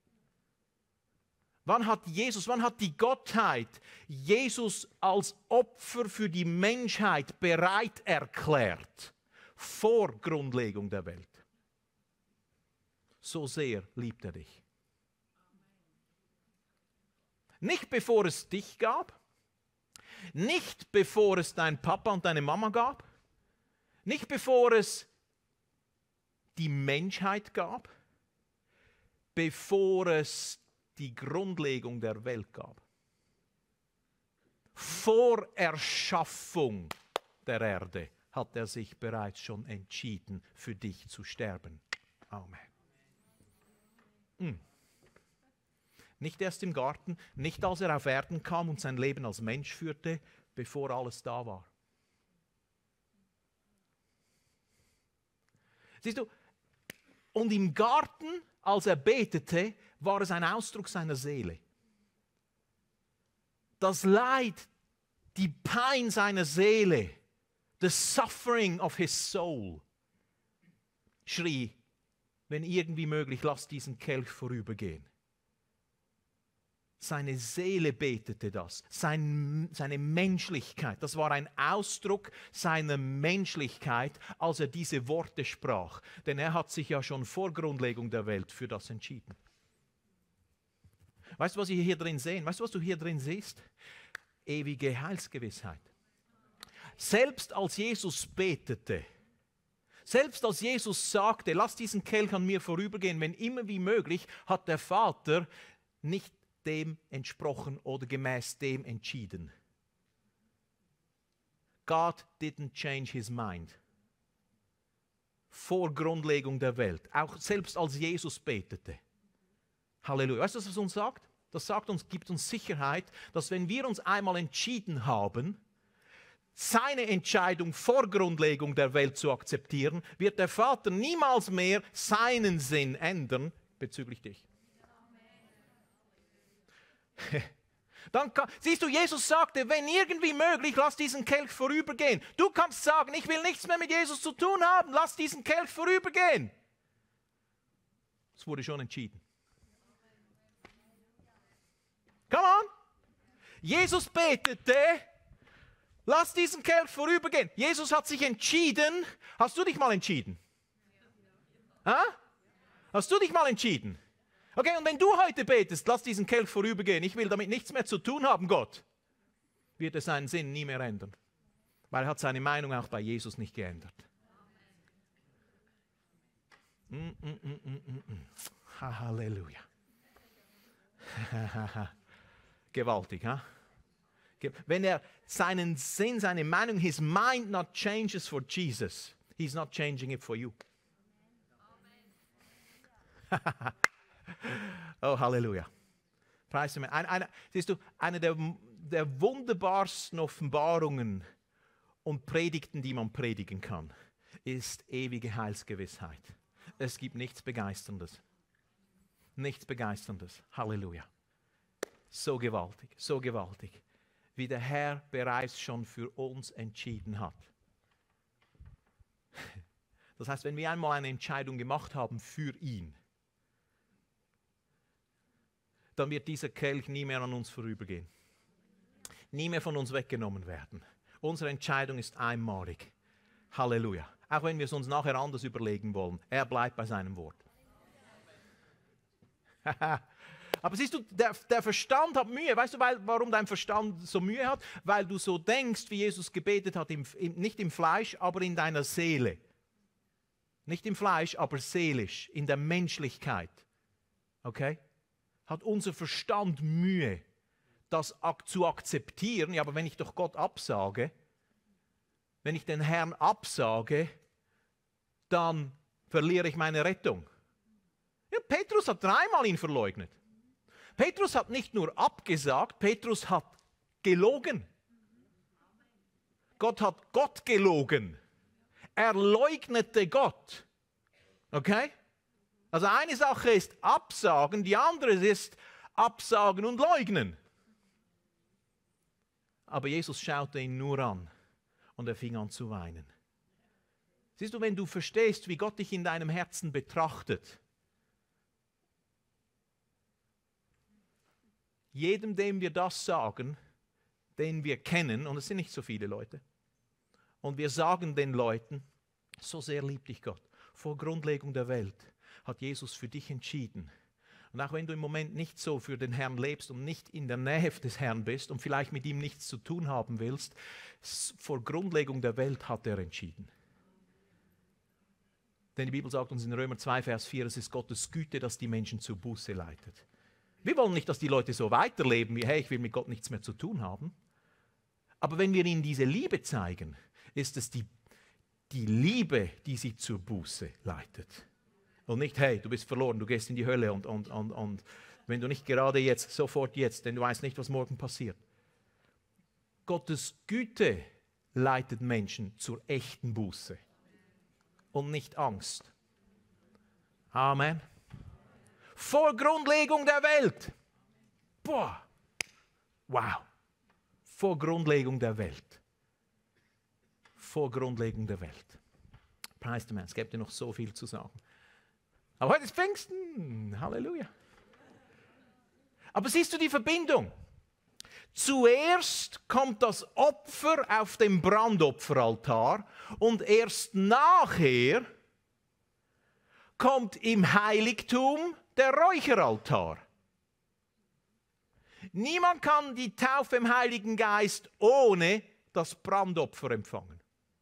Wann hat Jesus, wann hat die Gottheit Jesus als Opfer für die Menschheit bereit erklärt? Vor Grundlegung der Welt. So sehr liebt er dich. Nicht bevor es dich gab, nicht bevor es dein Papa und deine Mama gab, nicht bevor es die Menschheit gab, bevor es die Grundlegung der Welt gab. Vor Erschaffung der Erde hat er sich bereits schon entschieden, für dich zu sterben. Amen. Hm. Nicht erst im Garten, nicht als er auf Erden kam und sein Leben als Mensch führte, bevor alles da war. Siehst du, und im Garten, als er betete, war es ein Ausdruck seiner Seele. Das Leid, die Pein seiner Seele, the suffering of his soul, schrie, wenn irgendwie möglich, lass diesen Kelch vorübergehen. Seine Seele betete das, sein, seine Menschlichkeit, das war ein Ausdruck seiner Menschlichkeit, als er diese Worte sprach. Denn er hat sich ja schon vor Grundlegung der Welt für das entschieden. Weißt du, was wir hier drin sehen? Weißt du, was du hier drin siehst? Ewige Heilsgewissheit. Selbst als Jesus betete, selbst als Jesus sagte, lass diesen Kelch an mir vorübergehen, wenn immer wie möglich, hat der Vater nicht dem entsprochen oder gemäß dem entschieden. God didn't change his mind. Vor Grundlegung der Welt. Auch selbst als Jesus betete. Halleluja. Weißt du, was das uns sagt? Das sagt uns, gibt uns Sicherheit, dass wenn wir uns einmal entschieden haben, seine Entscheidung vor Grundlegung der Welt zu akzeptieren, wird der Vater niemals mehr seinen Sinn ändern bezüglich dich. Dann kann, siehst du, Jesus sagte, wenn irgendwie möglich, lass diesen Kelch vorübergehen. Du kannst sagen, ich will nichts mehr mit Jesus zu tun haben, lass diesen Kelch vorübergehen. Es wurde schon entschieden. Come on. Jesus betete, lass diesen Kelch vorübergehen. Jesus hat sich entschieden. Hast du dich mal entschieden? Ha? Hast du dich mal entschieden? Okay, und wenn du heute betest, lass diesen Kelch vorübergehen, ich will damit nichts mehr zu tun haben, Gott, wird er seinen Sinn nie mehr ändern. Weil er hat seine Meinung auch bei Jesus nicht geändert. Mm, mm, mm, mm, mm, mm. Halleluja. Gewaltig, ha? Wenn er seinen Sinn, seine Meinung, his mind not changes for Jesus, he's not changing it for you. Oh, Halleluja. Preis dem Herrn. Eine, eine, siehst du, eine der, der wunderbarsten Offenbarungen und Predigten, die man predigen kann, ist ewige Heilsgewissheit. Es gibt nichts Begeisterndes. Nichts Begeisterndes. Halleluja. So gewaltig, so gewaltig, wie der Herr bereits schon für uns entschieden hat. Das heißt, wenn wir einmal eine Entscheidung gemacht haben für ihn, dann wird dieser Kelch nie mehr an uns vorübergehen. Nie mehr von uns weggenommen werden. Unsere Entscheidung ist einmalig. Halleluja. Auch wenn wir es uns nachher anders überlegen wollen. Er bleibt bei seinem Wort. Aber siehst du, der, der Verstand hat Mühe. Weißt du, weil, warum dein Verstand so Mühe hat? Weil du so denkst, wie Jesus gebetet hat, im, im, nicht im Fleisch, aber in deiner Seele. Nicht im Fleisch, aber seelisch, in der Menschlichkeit. Okay? Hat unser Verstand Mühe, das ak- zu akzeptieren. Ja, aber wenn ich doch Gott absage, wenn ich den Herrn absage, dann verliere ich meine Rettung. Ja, Petrus hat dreimal ihn verleugnet. Petrus hat nicht nur abgesagt, Petrus hat gelogen. Gott hat Gott gelogen. Er leugnete Gott. Okay? Also eine Sache ist absagen, die andere ist absagen und leugnen. Aber Jesus schaute ihn nur an und er fing an zu weinen. Siehst du, wenn du verstehst, wie Gott dich in deinem Herzen betrachtet, jedem, dem wir das sagen, den wir kennen, und es sind nicht so viele Leute, und wir sagen den Leuten, so sehr liebt dich Gott. Vor Grundlegung der Welt hat Jesus für dich entschieden. Und auch wenn du im Moment nicht so für den Herrn lebst und nicht in der Nähe des Herrn bist und vielleicht mit ihm nichts zu tun haben willst, vor Grundlegung der Welt hat er entschieden. Denn die Bibel sagt uns in Römer zwei, Vers vier, es ist Gottes Güte, dass die Menschen zur Buße leitet. Wir wollen nicht, dass die Leute so weiterleben, wie, hey, ich will mit Gott nichts mehr zu tun haben. Aber wenn wir ihnen diese Liebe zeigen, ist es die, die Liebe, die sie zur Buße leitet. Und nicht, hey, du bist verloren, du gehst in die Hölle und, und, und, und wenn du nicht gerade jetzt, sofort jetzt, denn du weißt nicht, was morgen passiert. Gottes Güte leitet Menschen zur echten Buße und nicht Angst. Amen. Vor Grundlegung der Welt. Boah. Wow. Vor Grundlegung der Welt. Vor Grundlegung der Welt. Preis dem Herrn. Es gibt ja noch so viel zu sagen. Aber heute ist Pfingsten. Halleluja. Aber siehst du die Verbindung? Zuerst kommt das Opfer auf dem Brandopferaltar und erst nachher kommt im Heiligtum der Räucheraltar. Niemand kann die Taufe im Heiligen Geist ohne das Brandopfer empfangen.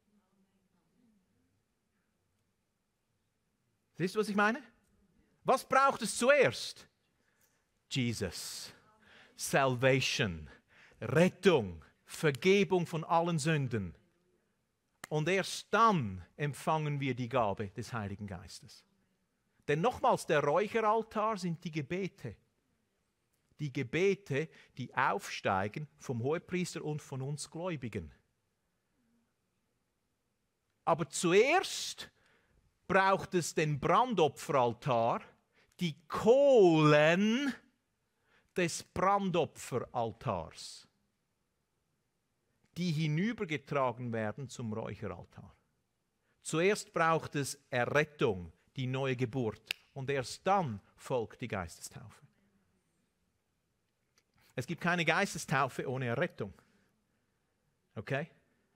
Siehst du, was ich meine? Was braucht es zuerst? Jesus. Salvation. Rettung. Vergebung von allen Sünden. Und erst dann empfangen wir die Gabe des Heiligen Geistes. Denn nochmals, der Räucheraltar sind die Gebete. Die Gebete, die aufsteigen vom Hohepriester und von uns Gläubigen. Aber zuerst braucht es den Brandopferaltar, die Kohlen des Brandopferaltars, die hinübergetragen werden zum Räucheraltar. Zuerst braucht es Errettung, die neue Geburt, und erst dann folgt die Geistestaufe. Es gibt keine Geistestaufe ohne Errettung. Okay?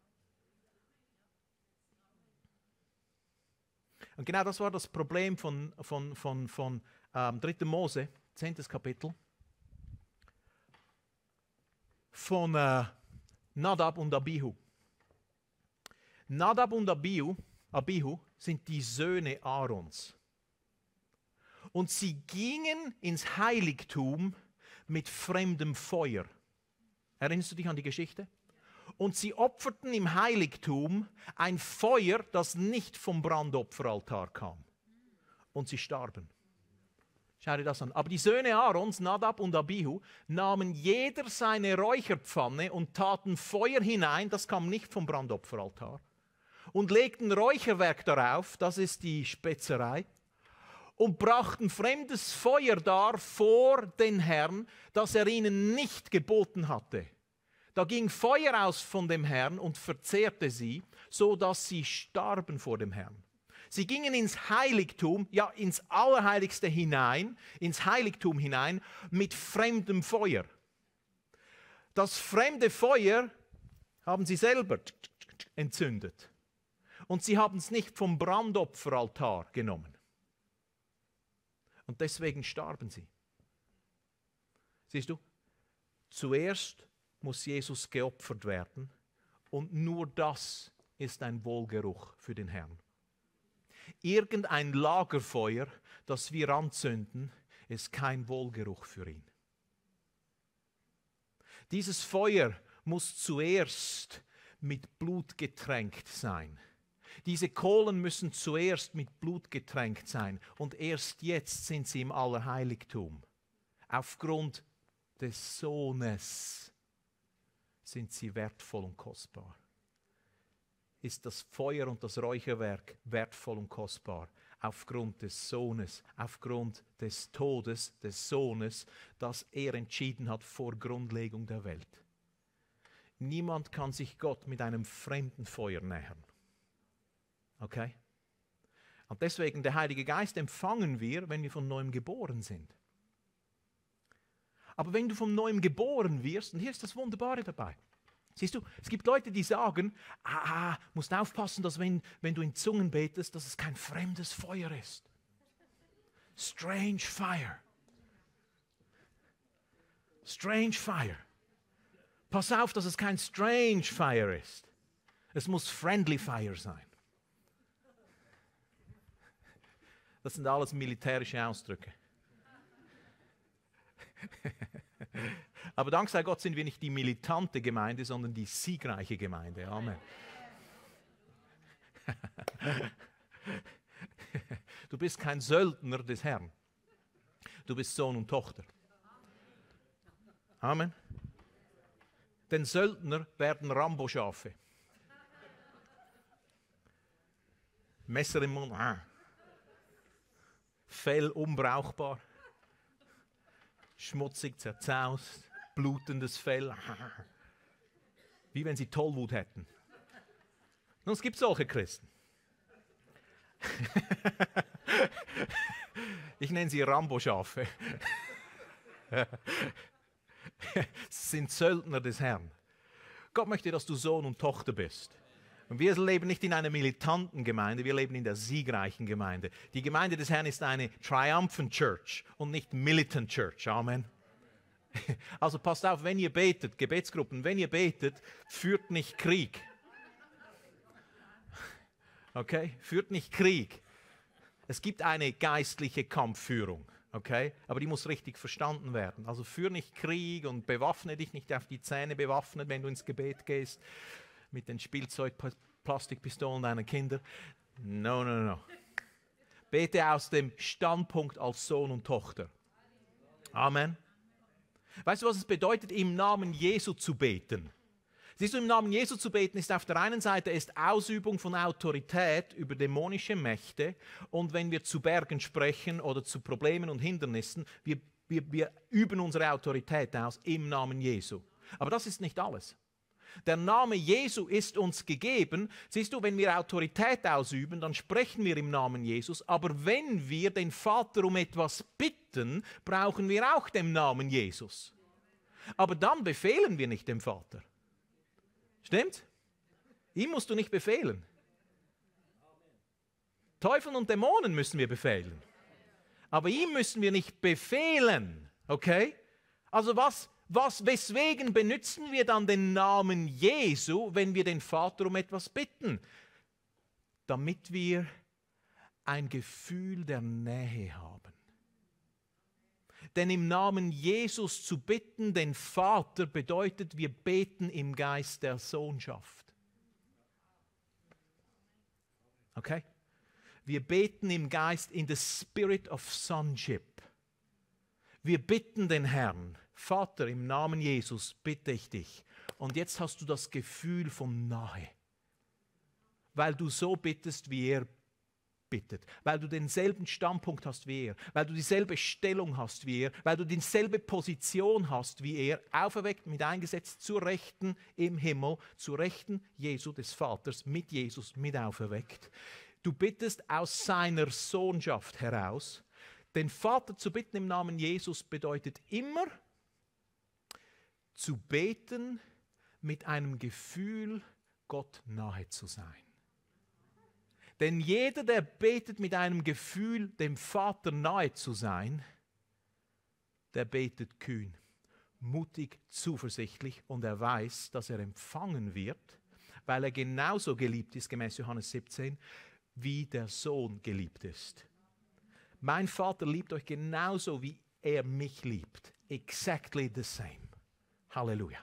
Und genau das war das Problem von, von, von, von ähm, dritter Mose, zehntes Kapitel, von äh, Nadab und Abihu. Nadab und Abihu, Abihu sind die Söhne Aarons. Und sie gingen ins Heiligtum mit fremdem Feuer. Erinnerst du dich an die Geschichte? Und sie opferten im Heiligtum ein Feuer, das nicht vom Brandopferaltar kam. Und sie starben. Schau dir das an. Aber die Söhne Aarons, Nadab und Abihu, nahmen jeder seine Räucherpfanne und taten Feuer hinein, das kam nicht vom Brandopferaltar, und legten Räucherwerk darauf, das ist die Spezerei, und brachten fremdes Feuer dar vor den Herrn, das er ihnen nicht geboten hatte. Da ging Feuer aus von dem Herrn und verzehrte sie, so dass sie starben vor dem Herrn. Sie gingen ins Heiligtum, ja ins Allerheiligste hinein, ins Heiligtum hinein mit fremdem Feuer. Das fremde Feuer haben sie selber entzündet. Und sie haben es nicht vom Brandopferaltar genommen. Und deswegen starben sie. Siehst du, zuerst muss Jesus geopfert werden und nur das ist ein Wohlgeruch für den Herrn. Irgendein Lagerfeuer, das wir anzünden, ist kein Wohlgeruch für ihn. Dieses Feuer muss zuerst mit Blut getränkt sein. Diese Kohlen müssen zuerst mit Blut getränkt sein und erst jetzt sind sie im Allerheiligtum. Aufgrund des Sohnes sind sie wertvoll und kostbar. Ist das Feuer und das Räucherwerk wertvoll und kostbar aufgrund des Sohnes, aufgrund des Todes des Sohnes, das er entschieden hat vor Grundlegung der Welt. Niemand kann sich Gott mit einem fremden Feuer nähern. Okay? Und deswegen, der Heilige Geist empfangen wir, wenn wir von Neuem geboren sind. Aber wenn du von Neuem geboren wirst, und hier ist das Wunderbare dabei, siehst du, es gibt Leute, die sagen, ah, musst aufpassen, dass wenn, wenn du in Zungen betest, dass es kein fremdes Feuer ist. Strange fire. Strange fire. Pass auf, dass es kein strange fire ist. Es muss friendly fire sein. Das sind alles militärische Ausdrücke. Aber dank sei Gott sind wir nicht die militante Gemeinde, sondern die siegreiche Gemeinde. Amen. Du bist kein Söldner des Herrn. Du bist Sohn und Tochter. Amen. Denn Söldner werden Rambo-Schafe. Messer im Mund. Fell unbrauchbar. Schmutzig, zerzaust, blutendes Fell. Wie wenn sie Tollwut hätten. Nun, es gibt solche Christen. Ich nenne sie Rambo-Schafe. Es sind Söldner des Herrn. Gott möchte, dass du Sohn und Tochter bist. Und wir leben nicht in einer militanten Gemeinde, wir leben in der siegreichen Gemeinde. Die Gemeinde des Herrn ist eine triumphant Church und nicht militant Church. Amen. Also passt auf, wenn ihr betet, Gebetsgruppen, wenn ihr betet, führt nicht Krieg. Okay? Führt nicht Krieg. Es gibt eine geistliche Kampfführung. Okay? Aber die muss richtig verstanden werden. Also führ nicht Krieg und bewaffne dich nicht auf die Zähne bewaffnet, wenn du ins Gebet gehst. Mit den Spielzeug-Plastikpistolen deiner Kinder. No, no, no. Bete aus dem Standpunkt als Sohn und Tochter. Amen. Weißt du, was es bedeutet, im Namen Jesu zu beten? Siehst du, im Namen Jesu zu beten ist auf der einen Seite ist Ausübung von Autorität über dämonische Mächte. Und wenn wir zu Bergen sprechen oder zu Problemen und Hindernissen, wir, wir, wir üben unsere Autorität aus im Namen Jesu. Aber das ist nicht alles. Der Name Jesu ist uns gegeben. Siehst du, wenn wir Autorität ausüben, dann sprechen wir im Namen Jesus. Aber wenn wir den Vater um etwas bitten, brauchen wir auch den Namen Jesus. Aber dann befehlen wir nicht dem Vater. Stimmt? Ihm musst du nicht befehlen. Teufeln und Dämonen müssen wir befehlen. Aber ihm müssen wir nicht befehlen. Okay? Also was... Was, weswegen benutzen wir dann den Namen Jesu, wenn wir den Vater um etwas bitten? Damit wir ein Gefühl der Nähe haben. Denn im Namen Jesus zu bitten, den Vater, bedeutet, wir beten im Geist der Sohnschaft. Okay? Wir beten im Geist in the spirit of sonship. Wir bitten den Herrn, Vater, im Namen Jesus bitte ich dich. Und jetzt hast du das Gefühl von Nahe, weil du so bittest, wie er bittet, weil du denselben Standpunkt hast wie er, weil du dieselbe Stellung hast wie er, weil du dieselbe Position hast wie er, auferweckt, mit eingesetzt zur Rechten im Himmel, zur Rechten Jesu des Vaters, mit Jesus, mit auferweckt. Du bittest aus seiner Sohnschaft heraus. Den Vater zu bitten im Namen Jesus bedeutet immer zu beten mit einem Gefühl, Gott nahe zu sein. Denn jeder, der betet mit einem Gefühl, dem Vater nahe zu sein, der betet kühn, mutig, zuversichtlich und er weiß, dass er empfangen wird, weil er genauso geliebt ist, gemäß Johannes siebzehn, wie der Sohn geliebt ist. Mein Vater liebt euch genauso, wie er mich liebt. Exactly the same. Halleluja.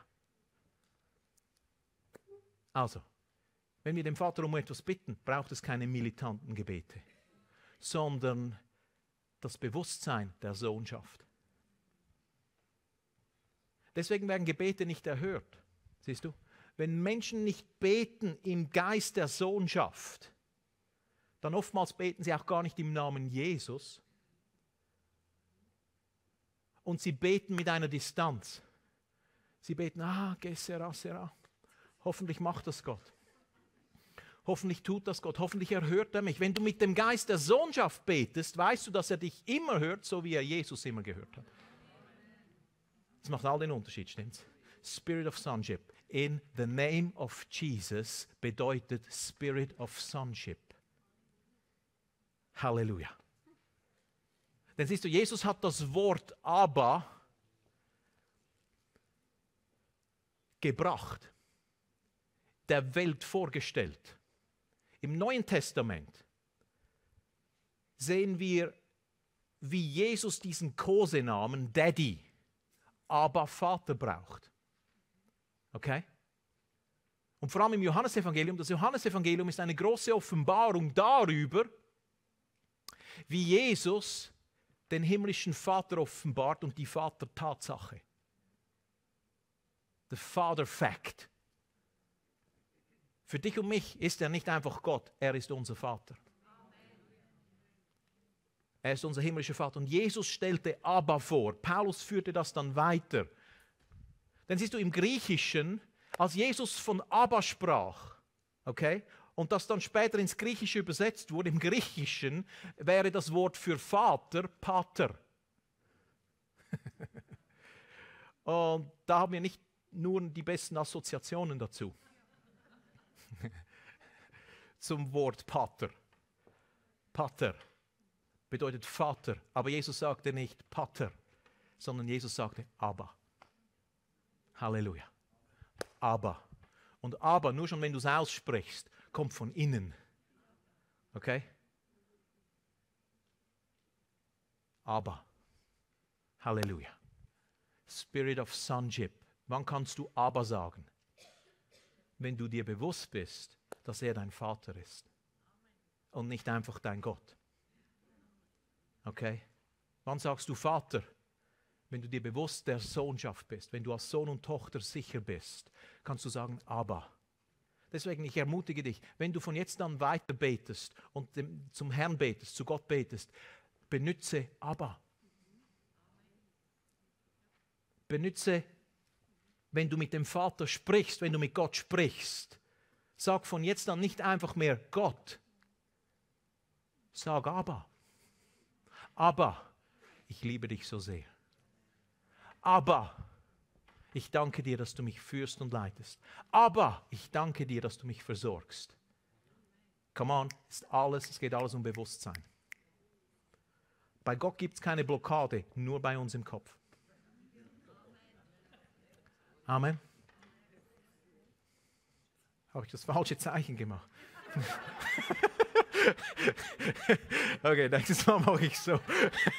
Also, wenn wir den Vater um etwas bitten, braucht es keine militanten Gebete, sondern das Bewusstsein der Sohnschaft. Deswegen werden Gebete nicht erhört. Siehst du? Wenn Menschen nicht beten im Geist der Sohnschaft, dann oftmals beten sie auch gar nicht im Namen Jesus. Und sie beten mit einer Distanz. Sie beten, ah, que sera, sera. Hoffentlich macht das Gott. Hoffentlich tut das Gott, hoffentlich erhört er mich. Wenn du mit dem Geist der Sohnschaft betest, weißt du, dass er dich immer hört, so wie er Jesus immer gehört hat. Das macht all den Unterschied, stimmt's? Spirit of Sonship. In the name of Jesus bedeutet Spirit of Sonship. Halleluja. Denn siehst du, Jesus hat das Wort aber gebracht, der Welt vorgestellt. Im Neuen Testament sehen wir, wie Jesus diesen Kosenamen Daddy, aber Vater braucht. Okay? Und vor allem im Johannesevangelium, das Johannesevangelium ist eine große Offenbarung darüber, wie Jesus den himmlischen Vater offenbart und die Vater-Tatsache. The Father Fact. Für dich und mich ist er nicht einfach Gott, er ist unser Vater. Er ist unser himmlischer Vater. Und Jesus stellte Abba vor. Paulus führte das dann weiter. Denn siehst du, im Griechischen, als Jesus von Abba sprach, okay, und das dann später ins Griechische übersetzt wurde, im Griechischen wäre das Wort für Vater Pater. Und da haben wir nicht nur die besten Assoziationen dazu. Zum Wort Pater. Pater bedeutet Vater, aber Jesus sagte nicht Pater, sondern Jesus sagte Abba. Halleluja. Abba. Und Abba, nur schon wenn du es aussprichst, kommt von innen. Okay? Abba. Halleluja. Spirit of Sonship. Wann kannst du Abba sagen? Wenn du dir bewusst bist, dass er dein Vater ist und nicht einfach dein Gott. Okay? Wann sagst du Vater? Wenn du dir bewusst der Sohnschaft bist, wenn du als Sohn und Tochter sicher bist, kannst du sagen Abba. Deswegen, ich ermutige dich, wenn du von jetzt an weiter betest und dem, zum Herrn betest, zu Gott betest, benütze Abba. Benütze, wenn du mit dem Vater sprichst, wenn du mit Gott sprichst, sag von jetzt an nicht einfach mehr Gott, sag Abba. Abba, ich liebe dich so sehr. Abba, ich danke dir, dass du mich führst und leitest. Abba, ich danke dir, dass du mich versorgst. Come on, ist alles, es geht alles um Bewusstsein. Bei Gott gibt es keine Blockade, nur bei uns im Kopf. Amen. Habe ich das falsche Zeichen gemacht? Okay, nächstes Mal mache ich so.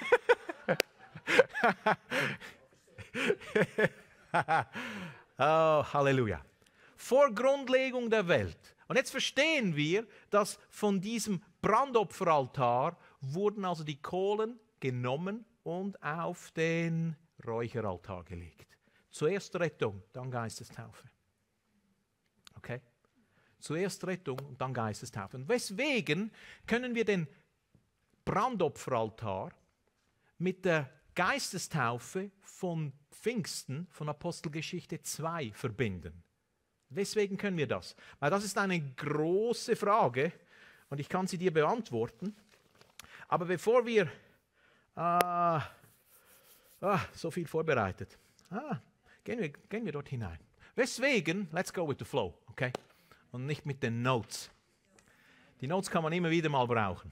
Oh, Halleluja. Vor Grundlegung der Welt. Und jetzt verstehen wir, dass von diesem Brandopferaltar wurden also die Kohlen genommen und auf den Räucheraltar gelegt. Zuerst Rettung, dann Geistestaufe. Okay? Zuerst Rettung und dann Geistestaufe. Und weswegen können wir den Brandopferaltar mit der Geistestaufe von Pfingsten, von Apostelgeschichte zwei verbinden? Weswegen können wir das? Weil das ist eine große Frage und ich kann sie dir beantworten. Aber bevor wir... Ah, ah, so viel vorbereitet. Ah, gehen wir, gehen wir dort hinein. Weswegen, let's go with the flow, okay? Und nicht mit den Notes. Die Notes kann man immer wieder mal brauchen.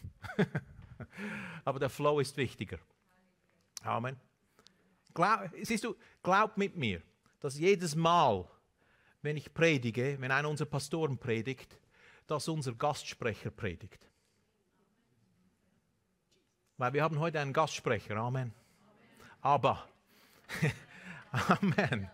Aber der Flow ist wichtiger. Amen. Glaub, siehst du, glaub mit mir, dass jedes Mal, wenn ich predige, wenn einer unserer Pastoren predigt, dass unser Gastsprecher predigt. Weil wir haben heute einen Gastsprecher. Amen. Aber, Amen.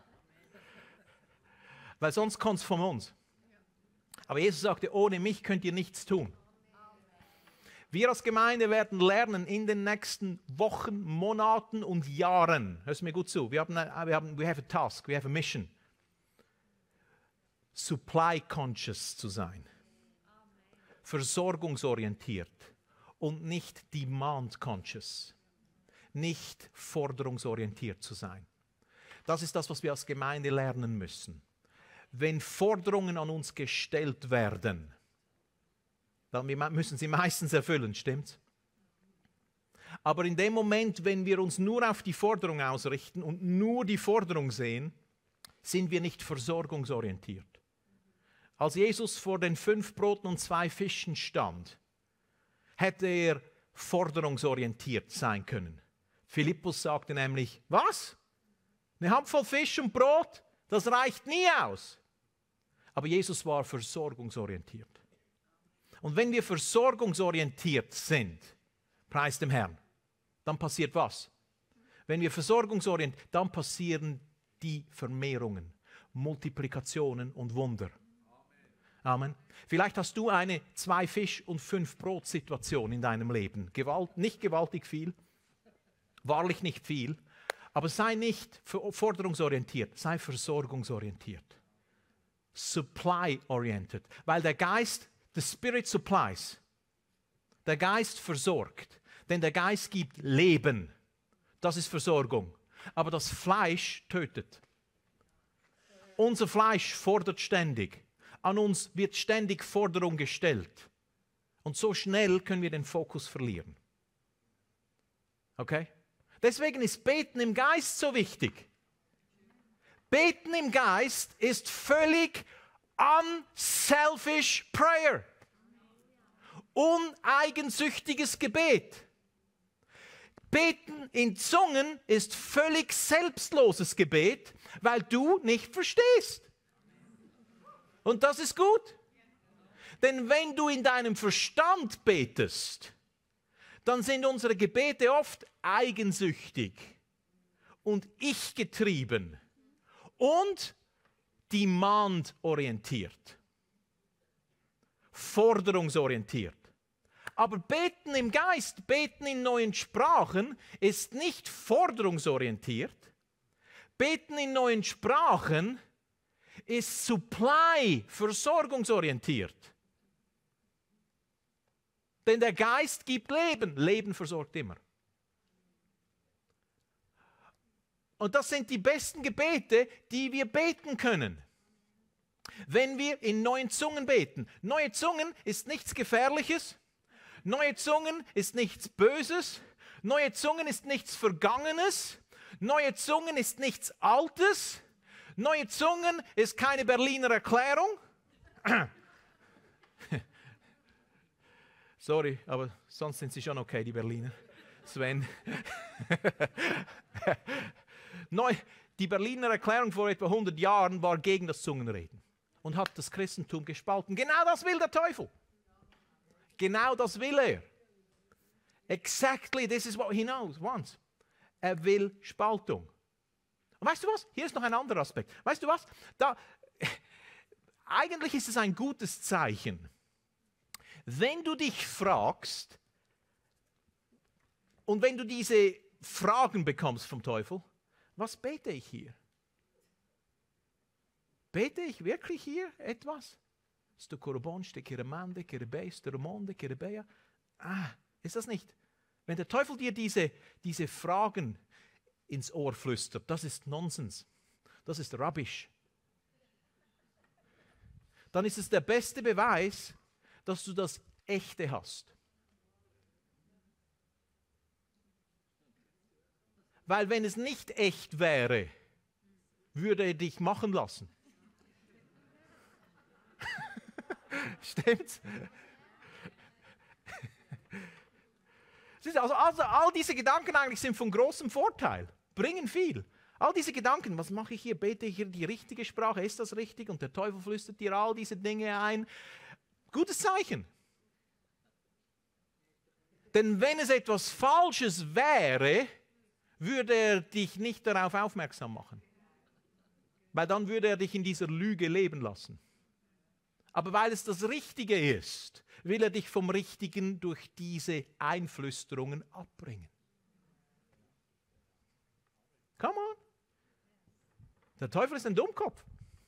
Weil sonst kommt es von uns. Aber Jesus sagte, ohne mich könnt ihr nichts tun. Wir als Gemeinde werden lernen in den nächsten Wochen, Monaten und Jahren. Hörst du mir gut zu? Wir haben, wir haben, we have a task, we have a mission. Supply conscious zu sein. Versorgungsorientiert. Und nicht demand-conscious, nicht forderungsorientiert zu sein. Das ist das, was wir als Gemeinde lernen müssen. Wenn Forderungen an uns gestellt werden, dann müssen sie meistens erfüllen, stimmt's? Aber in dem Moment, wenn wir uns nur auf die Forderung ausrichten und nur die Forderung sehen, sind wir nicht versorgungsorientiert. Als Jesus vor den fünf Broten und zwei Fischen stand, hätte er forderungsorientiert sein können. Philippus sagte nämlich, was? Eine Handvoll Fisch und Brot, das reicht nie aus. Aber Jesus war versorgungsorientiert. Und wenn wir versorgungsorientiert sind, preis dem Herrn, dann passiert was? Wenn wir versorgungsorientiert, dann passieren die Vermehrungen, Multiplikationen und Wunder. Amen. Vielleicht hast du eine zwei Fisch und fünf Brot Situation in deinem Leben. Gewalt, nicht gewaltig viel, wahrlich nicht viel, aber sei nicht forderungsorientiert, sei versorgungsorientiert. Supply-oriented, weil der Geist, the Spirit supplies. Der Geist versorgt, denn der Geist gibt Leben. Das ist Versorgung. Aber das Fleisch tötet. Unser Fleisch fordert ständig. An uns wird ständig Forderung gestellt. Und so schnell können wir den Fokus verlieren. Okay? Deswegen ist Beten im Geist so wichtig. Beten im Geist ist völlig unselfish prayer. Uneigensüchtiges Gebet. Beten in Zungen ist völlig selbstloses Gebet, weil du nicht verstehst. Und das ist gut. Denn wenn du in deinem Verstand betest, dann sind unsere Gebete oft eigensüchtig und ich-getrieben und demand-orientiert, forderungsorientiert. Aber Beten im Geist, Beten in neuen Sprachen ist nicht forderungsorientiert. Beten in neuen Sprachen ist Supply, versorgungsorientiert. Denn der Geist gibt Leben. Leben versorgt immer. Und das sind die besten Gebete, die wir beten können. Wenn wir in neuen Zungen beten. Neue Zungen ist nichts Gefährliches. Neue Zungen ist nichts Böses. Neue Zungen ist nichts Vergangenes. Neue Zungen ist nichts Altes. Neue Zungen ist keine Berliner Erklärung. Sorry, aber sonst sind sie schon okay, die Berliner. Sven. Neu, die Berliner Erklärung vor etwa hundert Jahren war gegen das Zungenreden und hat das Christentum gespalten. Genau das will der Teufel. Genau das will er. Exactly, this is what he knows, wants. Er will Spaltung. Und weißt du was? Hier ist noch ein anderer Aspekt. Weißt du was? Da, eigentlich ist es ein gutes Zeichen, wenn du dich fragst, Und wenn du diese Fragen bekommst vom Teufel, was bete ich hier? Bete ich wirklich hier etwas? Ah, ist das nicht? Wenn der Teufel dir diese, diese Fragen ins Ohr flüstert, das ist Nonsens. Das ist Rubbish. Dann ist es der beste Beweis, dass du das Echte hast. Weil wenn es nicht echt wäre, würde er dich machen lassen. Stimmt's? Also, also all diese Gedanken eigentlich sind von großem Vorteil, bringen viel. All diese Gedanken, was mache ich hier, bete ich hier die richtige Sprache, ist das richtig? Und der Teufel flüstert dir all diese Dinge ein. Gutes Zeichen. Denn wenn es etwas Falsches wäre, würde er dich nicht darauf aufmerksam machen. Weil dann würde er dich in dieser Lüge leben lassen. Aber weil es das Richtige ist, will er dich vom Richtigen durch diese Einflüsterungen abbringen. Come on. Der Teufel ist ein Dummkopf.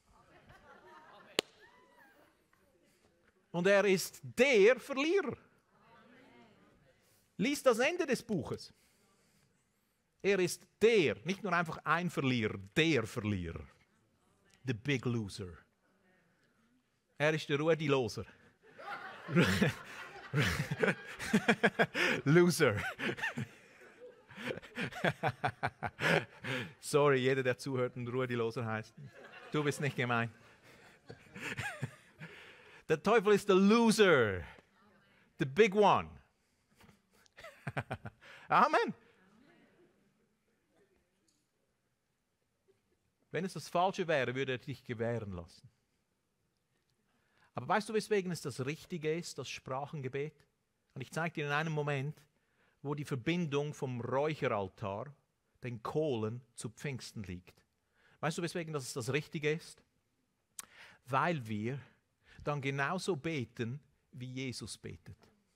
Und er ist der Verlierer. Lies das Ende des Buches. Er ist der, nicht nur einfach ein Verlierer, der Verlierer. The big loser. Er ist der Rudi Loser. Loser. Sorry, jeder, der zuhört und Rudi Loser heißt. Du bist nicht gemein. Der Teufel ist der Loser. The big one. Amen. Wenn es das Falsche wäre, würde er dich gewähren lassen. Aber weißt du, weswegen es das Richtige ist, das Sprachengebet? Und ich zeige dir in einem Moment, wo die Verbindung vom Räucheraltar, den Kohlen, zu Pfingsten liegt. Weißt du, weswegen das das Richtige ist? Weil wir dann genauso beten, wie Jesus betet.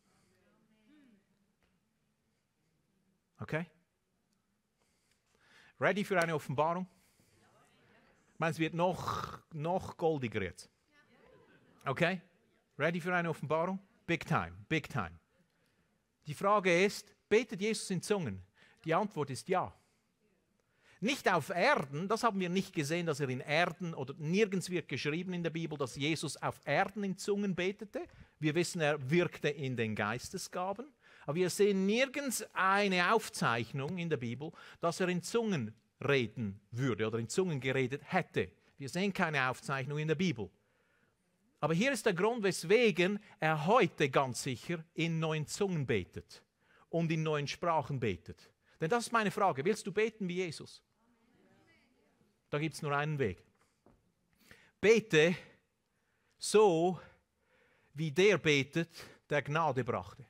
Okay? Ready für eine Offenbarung? Ich meine, es wird noch, noch goldiger jetzt. Okay? Ready für eine Offenbarung? Big time, big time. Die Frage ist, betet Jesus in Zungen? Die Antwort ist ja. Nicht auf Erden, das haben wir nicht gesehen, dass er in Erden, oder nirgends wird geschrieben in der Bibel, dass Jesus auf Erden in Zungen betete. Wir wissen, er wirkte in den Geistesgaben. Aber wir sehen nirgends eine Aufzeichnung in der Bibel, dass er in Zungen reden würde oder in Zungen geredet hätte. Wir sehen keine Aufzeichnung in der Bibel. Aber hier ist der Grund, weswegen er heute ganz sicher in neuen Zungen betet und in neuen Sprachen betet. Denn das ist meine Frage. Willst du beten wie Jesus? Da gibt es nur einen Weg. Bete so, wie der betet, der Gnade brachte.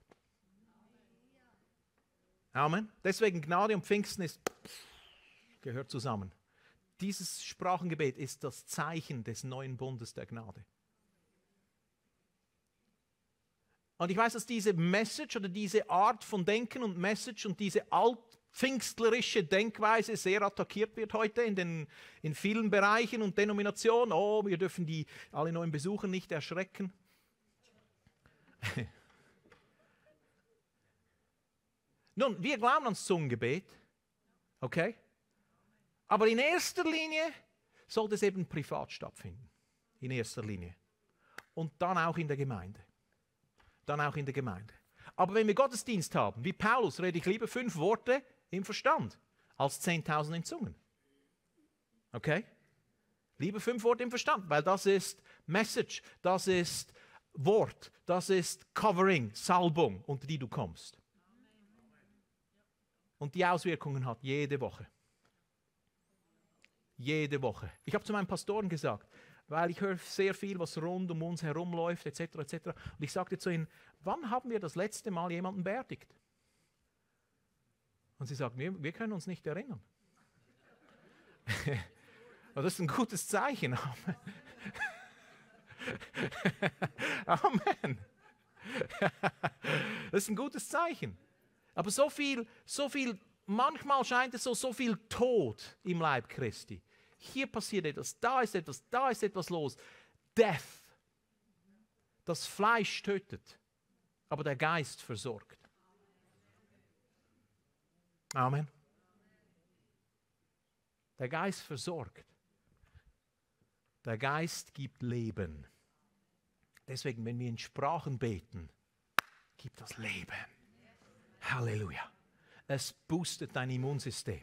Amen. Deswegen Gnade und Pfingsten ist, gehört zusammen. Dieses Sprachengebet ist das Zeichen des neuen Bundes der Gnade. Und ich weiß, dass diese Message oder diese Art von Denken und Message und diese altpfingstlerische Denkweise sehr attackiert wird heute in, den, in vielen Bereichen und Denominationen. Oh, wir dürfen die alle neuen Besucher nicht erschrecken. Nun, wir glauben ans Zungengebet, okay? Aber in erster Linie sollte es eben privat stattfinden. In erster Linie. Und dann auch in der Gemeinde. Dann auch in der Gemeinde. Aber wenn wir Gottesdienst haben, wie Paulus, rede ich lieber fünf Worte im Verstand als zehntausend in Zungen. Okay? Lieber fünf Worte im Verstand, weil das ist Message, das ist Wort, das ist Covering, Salbung, unter die du kommst. Und die Auswirkungen hat jede Woche. Jede Woche. Ich habe zu meinem Pastoren gesagt, weil ich höre sehr viel, was rund um uns herum läuft, et cetera et cetera. Und ich sagte zu ihnen, wann haben wir das letzte Mal jemanden beerdigt? Und sie sagten, wir, wir können uns nicht erinnern. Das ist ein gutes Zeichen. Amen. Amen. Das ist ein gutes Zeichen. Aber so viel, so viel, manchmal scheint es so, so viel Tod im Leib Christi. Hier passiert etwas, da ist etwas, da ist etwas los. Death. Das Fleisch tötet, aber der Geist versorgt. Amen. Der Geist versorgt. Der Geist gibt Leben. Deswegen, wenn wir in Sprachen beten, gibt das Leben. Halleluja. Es boostet dein Immunsystem.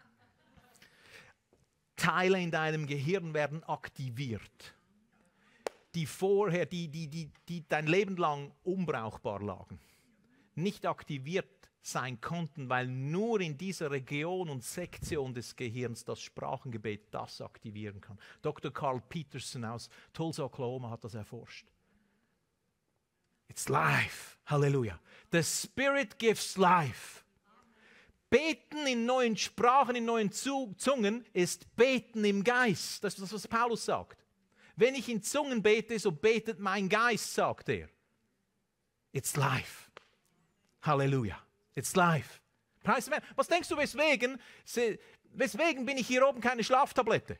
Teile in deinem Gehirn werden aktiviert, die vorher, die, die, die, die dein Leben lang unbrauchbar lagen, nicht aktiviert sein konnten, weil nur in dieser Region und Sektion des Gehirns das Sprachengebet das aktivieren kann. Doktor Carl Peterson aus Tulsa, Oklahoma hat das erforscht. It's life. Halleluja. The Spirit gives life. Beten in neuen Sprachen, in neuen Zungen ist Beten im Geist. Das ist das, was Paulus sagt. Wenn ich in Zungen bete, so betet mein Geist, sagt er. It's life. Halleluja. It's life. Was denkst du, weswegen, weswegen bin ich hier oben keine Schlaftablette?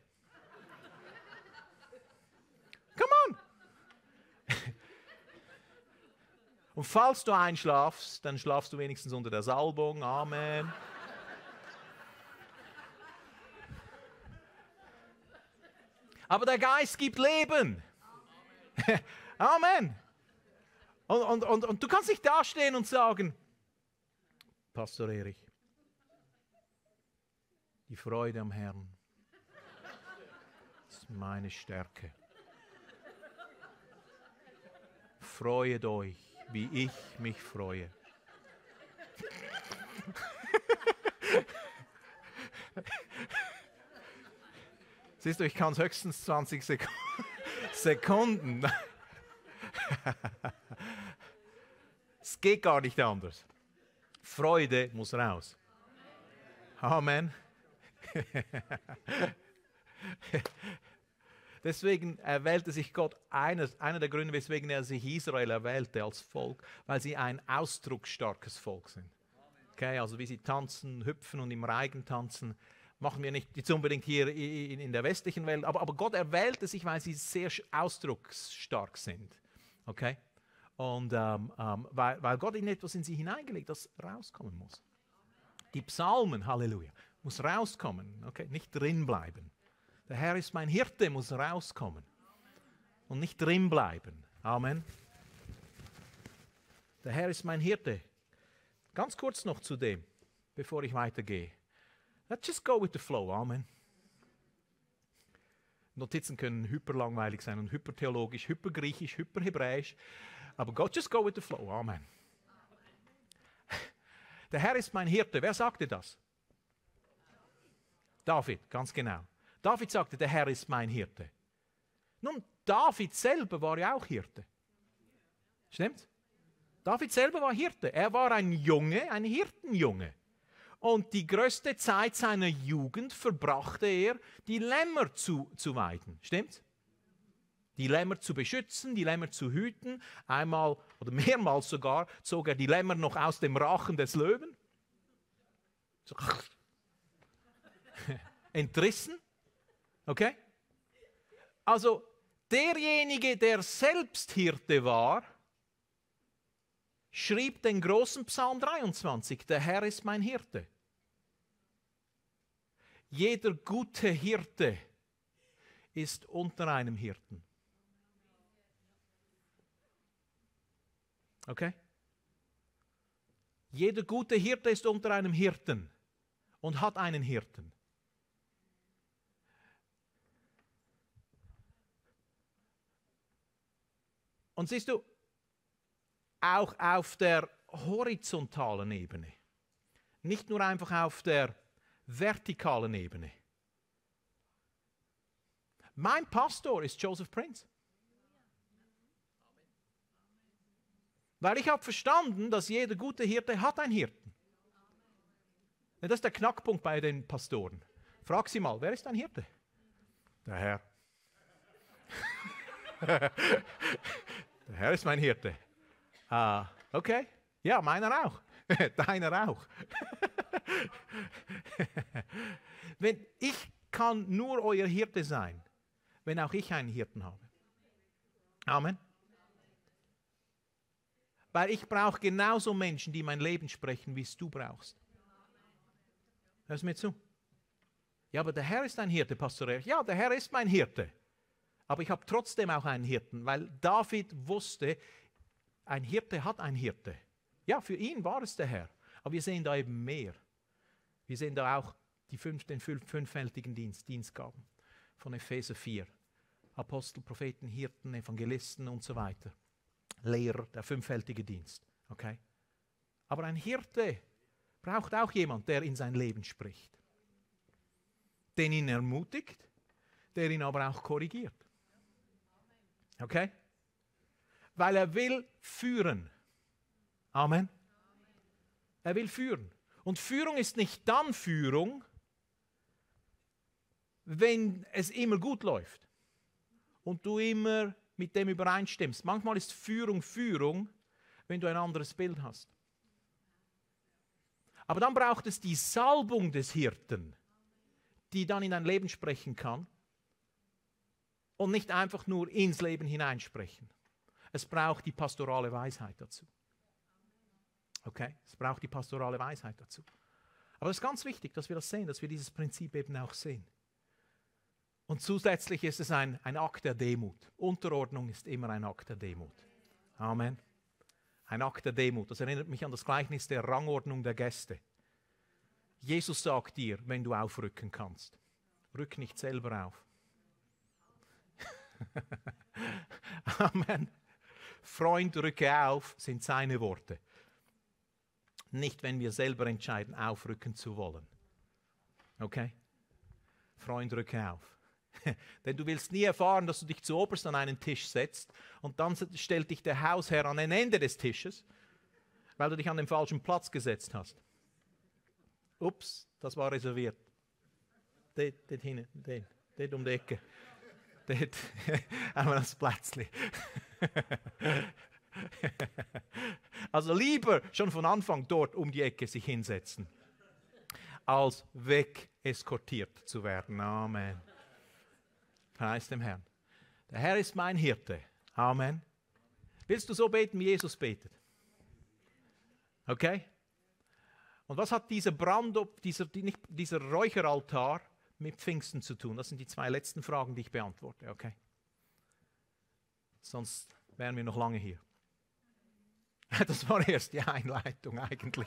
Come on. Und falls du einschlafst, dann schlafst du wenigstens unter der Salbung. Amen. Aber der Geist gibt Leben. Amen. Und, und, und, und du kannst nicht dastehen und sagen, Pastor Erich, die Freude am Herrn ist meine Stärke. Freuet euch, wie ich mich freue. Siehst du, ich kann es höchstens zwanzig Sekunden. Es geht gar nicht anders. Freude muss raus. Amen. Deswegen erwählte sich Gott, eines, einer der Gründe, weswegen er sich Israel erwählte als Volk, weil sie ein ausdrucksstarkes Volk sind. Okay, also wie sie tanzen, hüpfen und im Reigen tanzen, machen wir nicht jetzt unbedingt hier in, in der westlichen Welt, aber, aber Gott erwählte sich, weil sie sehr ausdrucksstark sind. Okay? Und ähm, ähm, weil, weil Gott in etwas in sie hineingelegt, das rauskommen muss. Die Psalmen, Halleluja, muss rauskommen, okay? Nicht drin bleiben. Der Herr ist mein Hirte, muss rauskommen und nicht drin bleiben. Amen. Der Herr ist mein Hirte. Ganz kurz noch zu dem, bevor ich weitergehe. Let's just go with the flow. Amen. Notizen können hyperlangweilig sein und hypertheologisch, hypergriechisch, hyperhebräisch. Aber Gott, just go with the flow. Amen. Der Herr ist mein Hirte. Wer sagte das? David, ganz genau. David sagte, der Herr ist mein Hirte. Nun, David selber war ja auch Hirte. Stimmt? David selber war Hirte. Er war ein Junge, ein Hirtenjunge. Und die größte Zeit seiner Jugend verbrachte er, die Lämmer zu, zu weiden. Stimmt? Die Lämmer zu beschützen, die Lämmer zu hüten. Einmal oder mehrmals sogar zog er die Lämmer noch aus dem Rachen des Löwen. So. Entrissen. Okay? Also derjenige, der selbst Hirte war, schrieb den großen Psalm dreiundzwanzig, der Herr ist mein Hirte. Jeder gute Hirte ist unter einem Hirten. Okay? Jeder gute Hirte ist unter einem Hirten und hat einen Hirten. Und siehst du, auch auf der horizontalen Ebene, nicht nur einfach auf der vertikalen Ebene. Mein Pastor ist Joseph Prince. Weil ich habe verstanden, dass jeder gute Hirte hat einen Hirten. Das ist der Knackpunkt bei den Pastoren. Frag sie mal, wer ist ein Hirte? Der Herr. Der Herr ist mein Hirte. Ah, okay. Ja, meiner auch. Deiner auch. Wenn, ich kann nur euer Hirte sein, wenn auch ich einen Hirten habe. Amen. Weil ich brauche genauso Menschen, die mein Leben sprechen, wie es du brauchst. Hörst du mir zu? Ja, aber der Herr ist ein Hirte, Pastor Erich. Ja, der Herr ist mein Hirte. Aber ich habe trotzdem auch einen Hirten, weil David wusste, ein Hirte hat einen Hirte. Ja, für ihn war es der Herr. Aber wir sehen da eben mehr. Wir sehen da auch die fünf, den fünf, fünffältigen Dienst, Dienstgaben von Epheser vier. Apostel, Propheten, Hirten, Evangelisten und so weiter. Lehrer, der fünffältige Dienst. Okay? Aber ein Hirte braucht auch jemand, der in sein Leben spricht. Den ihn ermutigt, der ihn aber auch korrigiert. Okay? Weil er will führen. Amen. Er will führen. Und Führung ist nicht dann Führung, wenn es immer gut läuft und du immer mit dem übereinstimmst. Manchmal ist Führung Führung, wenn du ein anderes Bild hast. Aber dann braucht es die Salbung des Hirten, die dann in dein Leben sprechen kann und nicht einfach nur ins Leben hineinsprechen. Es braucht die pastorale Weisheit dazu. Okay? Es braucht die pastorale Weisheit dazu. Aber es ist ganz wichtig, dass wir das sehen, dass wir dieses Prinzip eben auch sehen. Und zusätzlich ist es ein, ein Akt der Demut. Unterordnung ist immer ein Akt der Demut. Amen. Ein Akt der Demut. Das erinnert mich an das Gleichnis der Rangordnung der Gäste. Jesus sagt dir, wenn du aufrücken kannst, rück nicht selber auf. Amen. Freund, rücke auf, sind seine Worte. Nicht, wenn wir selber entscheiden, aufrücken zu wollen. Okay? Freund, rücke auf. Denn du willst nie erfahren, dass du dich zu oberst an einen Tisch setzt und dann stellt dich der Hausherr an ein Ende des Tisches, weil du dich an den falschen Platz gesetzt hast. Ups, das war reserviert. Dort, dort hinten, dort, dort um die Ecke. Dort haben wir das Plätzchen. Also lieber schon von Anfang dort um die Ecke sich hinsetzen, als weg eskortiert zu werden. Amen. Preis dem Herrn. Der Herr ist mein Hirte. Amen. Willst du so beten, wie Jesus betet? Okay? Und was hat dieser Brand, dieser, dieser Räucheraltar mit Pfingsten zu tun? Das sind die zwei letzten Fragen, die ich beantworte. Okay? Sonst wären wir noch lange hier. Das war erst die Einleitung eigentlich.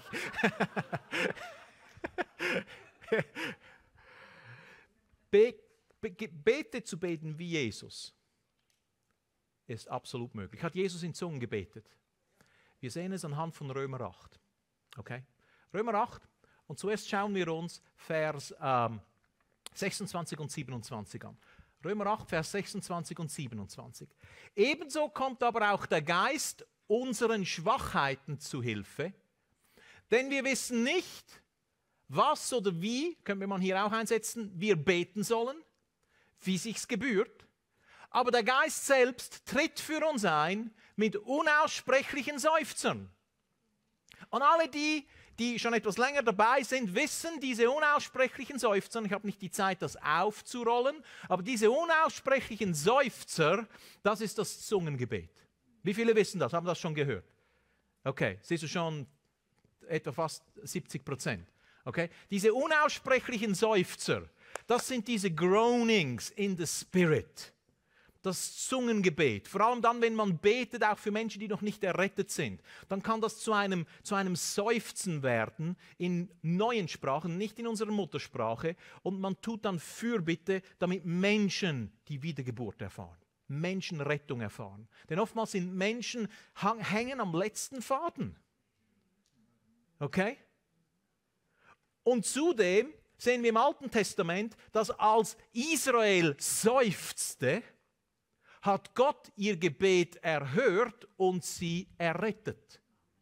Be Bete zu beten wie Jesus ist absolut möglich. Hat Jesus in Zungen gebetet? Wir sehen es anhand von Römer acht. Okay? Römer acht. Und zuerst schauen wir uns Vers ähm, sechsundzwanzig und siebenundzwanzig an. Römer acht, Vers sechsundzwanzig und siebenundzwanzig. Ebenso kommt aber auch der Geist unseren Schwachheiten zu Hilfe, denn wir wissen nicht, was oder wie, können wir mal hier auch einsetzen, wir beten sollen, wie sich's gebührt, aber der Geist selbst tritt für uns ein mit unaussprechlichen Seufzern. Und alle die, die schon etwas länger dabei sind, wissen diese unaussprechlichen Seufzer, ich habe nicht die Zeit, das aufzurollen, aber diese unaussprechlichen Seufzer, das ist das Zungengebet. Wie viele wissen das, haben das schon gehört? Okay, siehst du schon etwa fast siebzig Prozent. Okay? Diese unaussprechlichen Seufzer, das sind diese Groanings in the Spirit. Das Zungengebet. Vor allem dann, wenn man betet, auch für Menschen, die noch nicht errettet sind. Dann kann das zu einem, zu einem Seufzen werden in neuen Sprachen, nicht in unserer Muttersprache. Und man tut dann Fürbitte, damit Menschen die Wiedergeburt erfahren. Menschen Rettung erfahren. Denn oftmals sind Menschen hängen am letzten Faden. Okay? Und zudem sehen wir im Alten Testament, dass als Israel seufzte, hat Gott ihr Gebet erhört und sie errettet.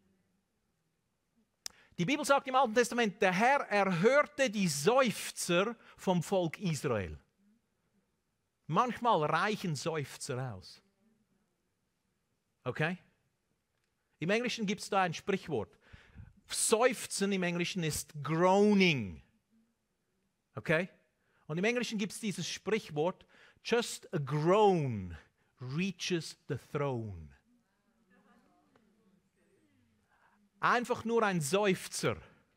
Die Bibel sagt im Alten Testament, der Herr erhörte die Seufzer vom Volk Israel. Manchmal reichen Seufzer aus. Okay? Im Englischen gibt es da ein Sprichwort. Seufzen im Englischen ist groaning. Okay? Und im Englischen gibt es dieses Sprichwort, just a groan reaches the throne. Einfach nur ein Seufzer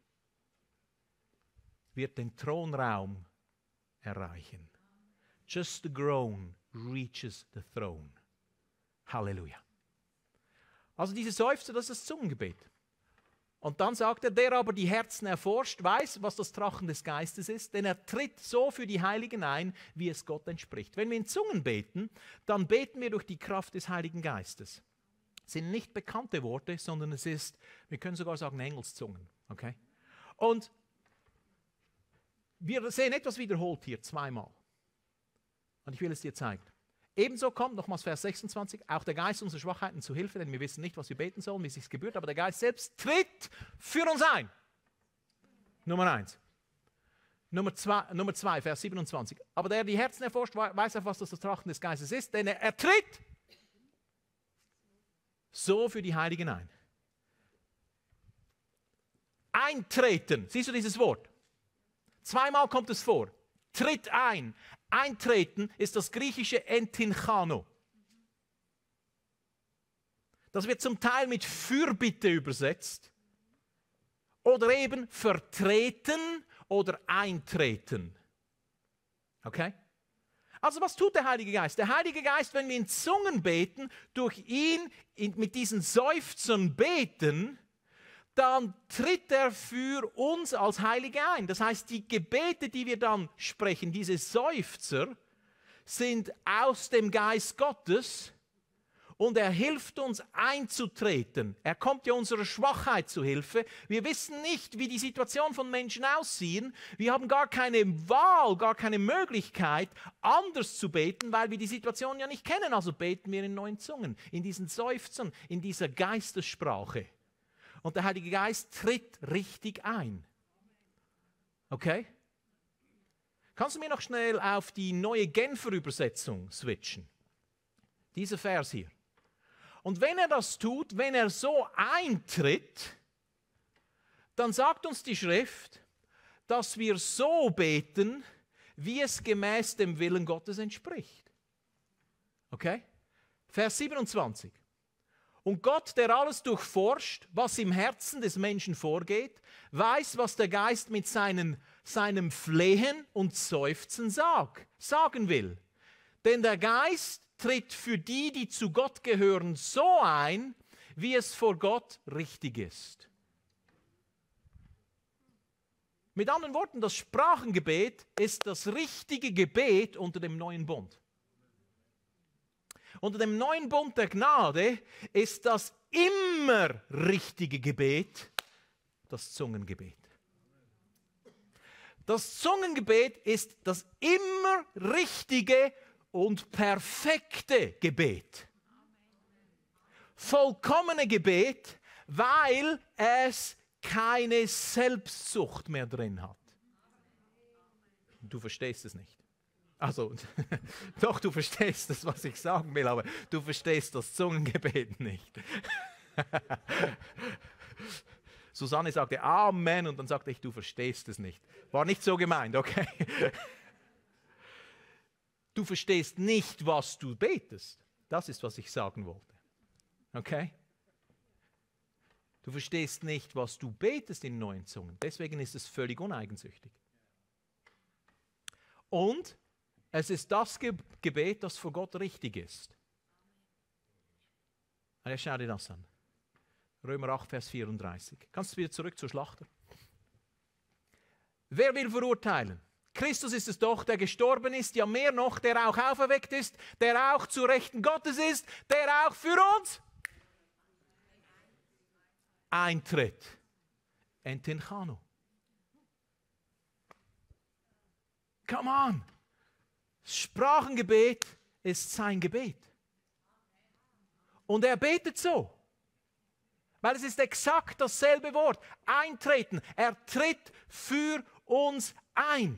wird den Thronraum erreichen. Just a groan reaches the throne. Halleluja. Also diese Seufzer, das ist das Zungengebet. Und dann sagt er, der aber die Herzen erforscht, weiß, was das Trachen des Geistes ist, denn er tritt so für die Heiligen ein, wie es Gott entspricht. Wenn wir in Zungen beten, dann beten wir durch die Kraft des Heiligen Geistes. Es sind nicht bekannte Worte, sondern es ist, wir können sogar sagen, Engelszungen. Okay? Und wir sehen etwas wiederholt hier, zweimal. Und ich will es dir zeigen. Ebenso kommt, nochmals Vers sechsundzwanzig, auch der Geist unserer Schwachheiten zu Hilfe, denn wir wissen nicht, was wir beten sollen, wie es sich gebührt, aber der Geist selbst tritt für uns ein. Nummer eins. Nummer zwei, Nummer zwei, Vers siebenundzwanzig. Aber der die Herzen erforscht, weiß auf was das Trachten des Geistes ist, denn er, er tritt so für die Heiligen ein. Eintreten, siehst du dieses Wort? Zweimal kommt es vor. Tritt ein. Eintreten ist das griechische entinchano. Das wird zum Teil mit Fürbitte übersetzt oder eben vertreten oder eintreten. Okay? Also was tut der Heilige Geist? Der Heilige Geist, wenn wir in Zungen beten, durch ihn in, mit diesen Seufzern beten, dann tritt er für uns als Heilige ein. Das heißt, die Gebete, die wir dann sprechen, diese Seufzer, sind aus dem Geist Gottes und er hilft uns einzutreten. Er kommt ja unserer Schwachheit zu Hilfe. Wir wissen nicht, wie die Situation von Menschen aussehen. Wir haben gar keine Wahl, gar keine Möglichkeit, anders zu beten, weil wir die Situation ja nicht kennen. Also beten wir in neuen Zungen, in diesen Seufzern, in dieser Geistessprache. Und der Heilige Geist tritt richtig ein. Okay? Kannst du mir noch schnell auf die neue Genfer Übersetzung switchen? Dieser Vers hier. Und wenn er das tut, wenn er so eintritt, dann sagt uns die Schrift, dass wir so beten, wie es gemäß dem Willen Gottes entspricht. Okay? Vers siebenundzwanzig. Und Gott, der alles durchforscht, was im Herzen des Menschen vorgeht, weiß, was der Geist mit seinen, seinem Flehen und Seufzen sag, sagen will. Denn der Geist tritt für die, die zu Gott gehören, so ein, wie es vor Gott richtig ist. Mit anderen Worten, das Sprachengebet ist das richtige Gebet unter dem neuen Bund. Unter dem neuen Bund der Gnade ist das immer richtige Gebet das Zungengebet. Das Zungengebet ist das immer richtige und perfekte Gebet. Vollkommene Gebet, weil es keine Selbstsucht mehr drin hat. Du verstehst es nicht. Also, doch, du verstehst das, was ich sagen will, aber du verstehst das Zungengebet nicht. Susanne sagte Amen und dann sagte ich, du verstehst es nicht. War nicht so gemeint, okay? Du verstehst nicht, was du betest. Das ist, was ich sagen wollte. Okay? Du verstehst nicht, was du betest in neuen Zungen. Deswegen ist es völlig uneigensüchtig. Und es ist das Ge- Gebet, das vor Gott richtig ist. Ja, schau dir das an. Römer acht, Vers vierunddreißig. Kannst du wieder zurück zur Schlachter? Wer will verurteilen? Christus ist es doch, der gestorben ist, ja mehr noch, der auch auferweckt ist, der auch zu Rechten Gottes ist, der auch für uns eintritt. Entinchano. Come on. Sprachengebet ist sein Gebet. Und er betet so. Weil es ist exakt dasselbe Wort. Eintreten. Er tritt für uns ein.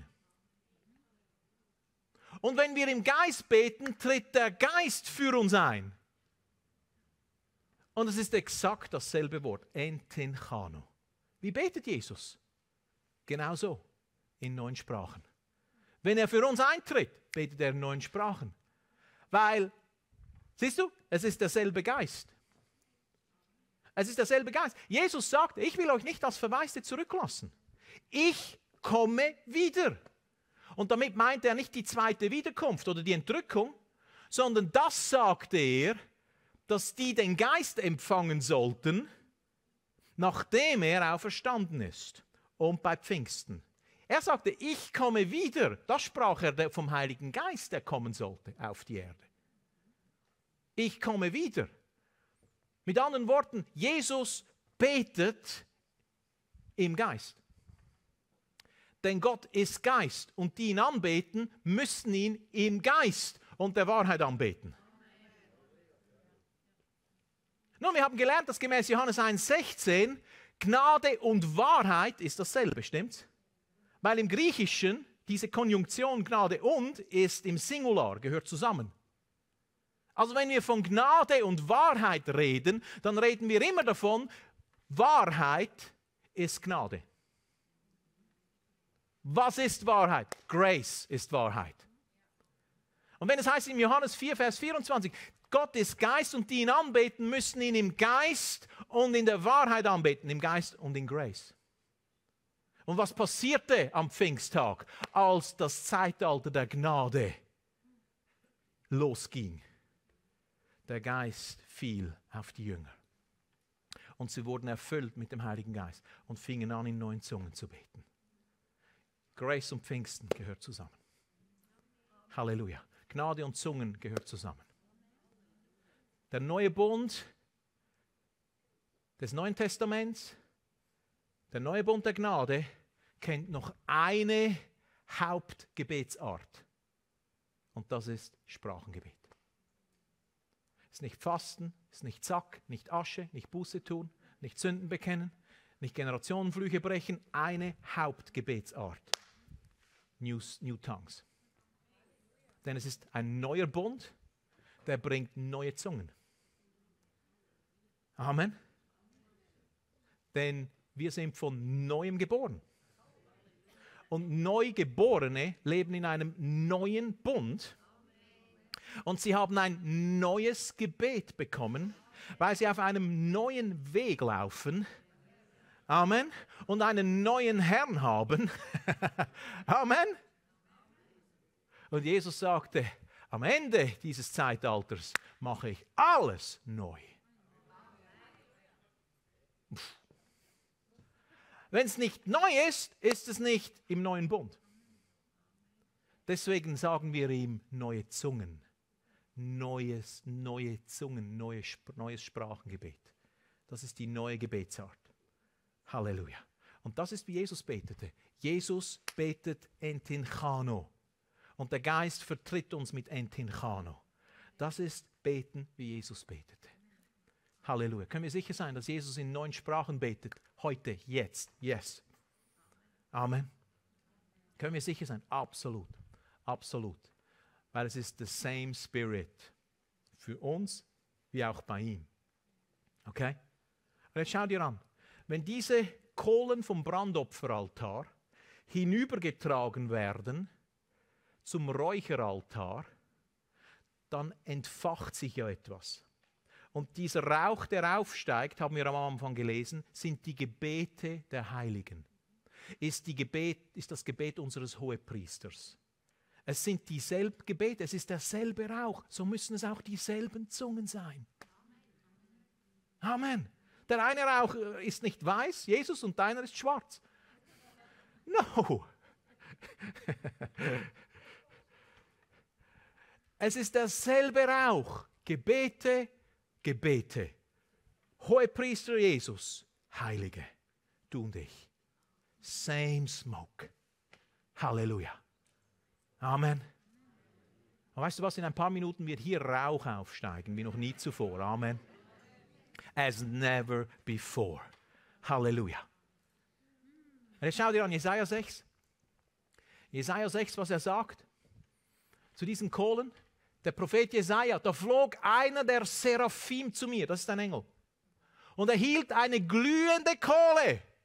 Und wenn wir im Geist beten, tritt der Geist für uns ein. Und es ist exakt dasselbe Wort. Entinchano. Wie betet Jesus? Genauso, in neuen Sprachen. Wenn er für uns eintritt, betet er in neuen Sprachen. Weil, siehst du, es ist derselbe Geist. Es ist derselbe Geist. Jesus sagte, ich will euch nicht als Verwaiste zurücklassen. Ich komme wieder. Und damit meint er nicht die zweite Wiederkunft oder die Entrückung, sondern das sagte er, dass die den Geist empfangen sollten, nachdem er auferstanden ist und bei Pfingsten. Er sagte, ich komme wieder. Das sprach er vom Heiligen Geist, der kommen sollte auf die Erde. Ich komme wieder. Mit anderen Worten, Jesus betet im Geist. Denn Gott ist Geist und die ihn anbeten, müssen ihn im Geist und der Wahrheit anbeten. Nun, wir haben gelernt, dass gemäß Johannes eins sechzehn Gnade und Wahrheit ist dasselbe, stimmt's? Weil im Griechischen diese Konjunktion Gnade und ist im Singular, gehört zusammen. Also wenn wir von Gnade und Wahrheit reden, dann reden wir immer davon, Wahrheit ist Gnade. Was ist Wahrheit? Grace ist Wahrheit. Und wenn es heißt in Johannes vier, Vers vierundzwanzig, Gott ist Geist und die ihn anbeten, müssen ihn im Geist und in der Wahrheit anbeten, im Geist und in Grace. Und was passierte am Pfingsttag, als das Zeitalter der Gnade losging? Der Geist fiel auf die Jünger. Und sie wurden erfüllt mit dem Heiligen Geist und fingen an, in neuen Zungen zu beten. Grace und Pfingsten gehört zusammen. Halleluja. Gnade und Zungen gehört zusammen. Der neue Bund des Neuen Testaments, der neue Bund der Gnade, kennt noch eine Hauptgebetsart. Und das ist Sprachengebet. Es ist nicht Fasten, es ist nicht Zack, nicht Asche, nicht Buße tun, nicht Sünden bekennen, nicht Generationenflüche brechen. Eine Hauptgebetsart. New, New Tongues. Denn es ist ein neuer Bund, der bringt neue Zungen. Amen. Denn wir sind von Neuem geboren. Und Neugeborene leben in einem neuen Bund. Und sie haben ein neues Gebet bekommen, weil sie auf einem neuen Weg laufen. Amen. Und einen neuen Herrn haben. Amen. Und Jesus sagte, am Ende dieses Zeitalters mache ich alles neu. Wenn es nicht neu ist, ist es nicht im neuen Bund. Deswegen sagen wir ihm neue Zungen. Neues, neue Zungen, neue, neues Sprachengebet. Das ist die neue Gebetsart. Halleluja. Und das ist, wie Jesus betete. Jesus betet entinchano. Und der Geist vertritt uns mit entinchano. Das ist Beten, wie Jesus betete. Halleluja. Können wir sicher sein, dass Jesus in neuen Sprachen betet? Heute, jetzt, yes. Amen. Können wir sicher sein? Absolut. Absolut. Weil es ist the same Spirit für uns wie auch bei ihm. Okay? Und jetzt schau dir an. Wenn diese Kohlen vom Brandopferaltar hinübergetragen werden zum Räucheraltar, dann entfacht sich ja etwas. Und dieser Rauch, der aufsteigt, haben wir am Anfang gelesen, sind die Gebete der Heiligen. Ist, die Gebet, ist das Gebet unseres Hohepriesters. Es sind dieselben Gebete, es ist derselbe Rauch, so müssen es auch dieselben Zungen sein. Amen. Der eine Rauch ist nicht weiß, Jesus, und deiner ist schwarz. No. Es ist derselbe Rauch. Gebete, Gebete. Hohepriester Jesus, Heilige, du und ich. Same smoke. Halleluja. Amen. Und weißt du was, in ein paar Minuten wird hier Rauch aufsteigen, wie noch nie zuvor. Amen. As never before. Halleluja. Und jetzt schau dir an Jesaja sechs. Jesaja sechs, was er sagt. Zu diesen Kohlen. Der Prophet Jesaja, da flog einer der Seraphim zu mir. Das ist ein Engel. Und er hielt eine glühende Kohle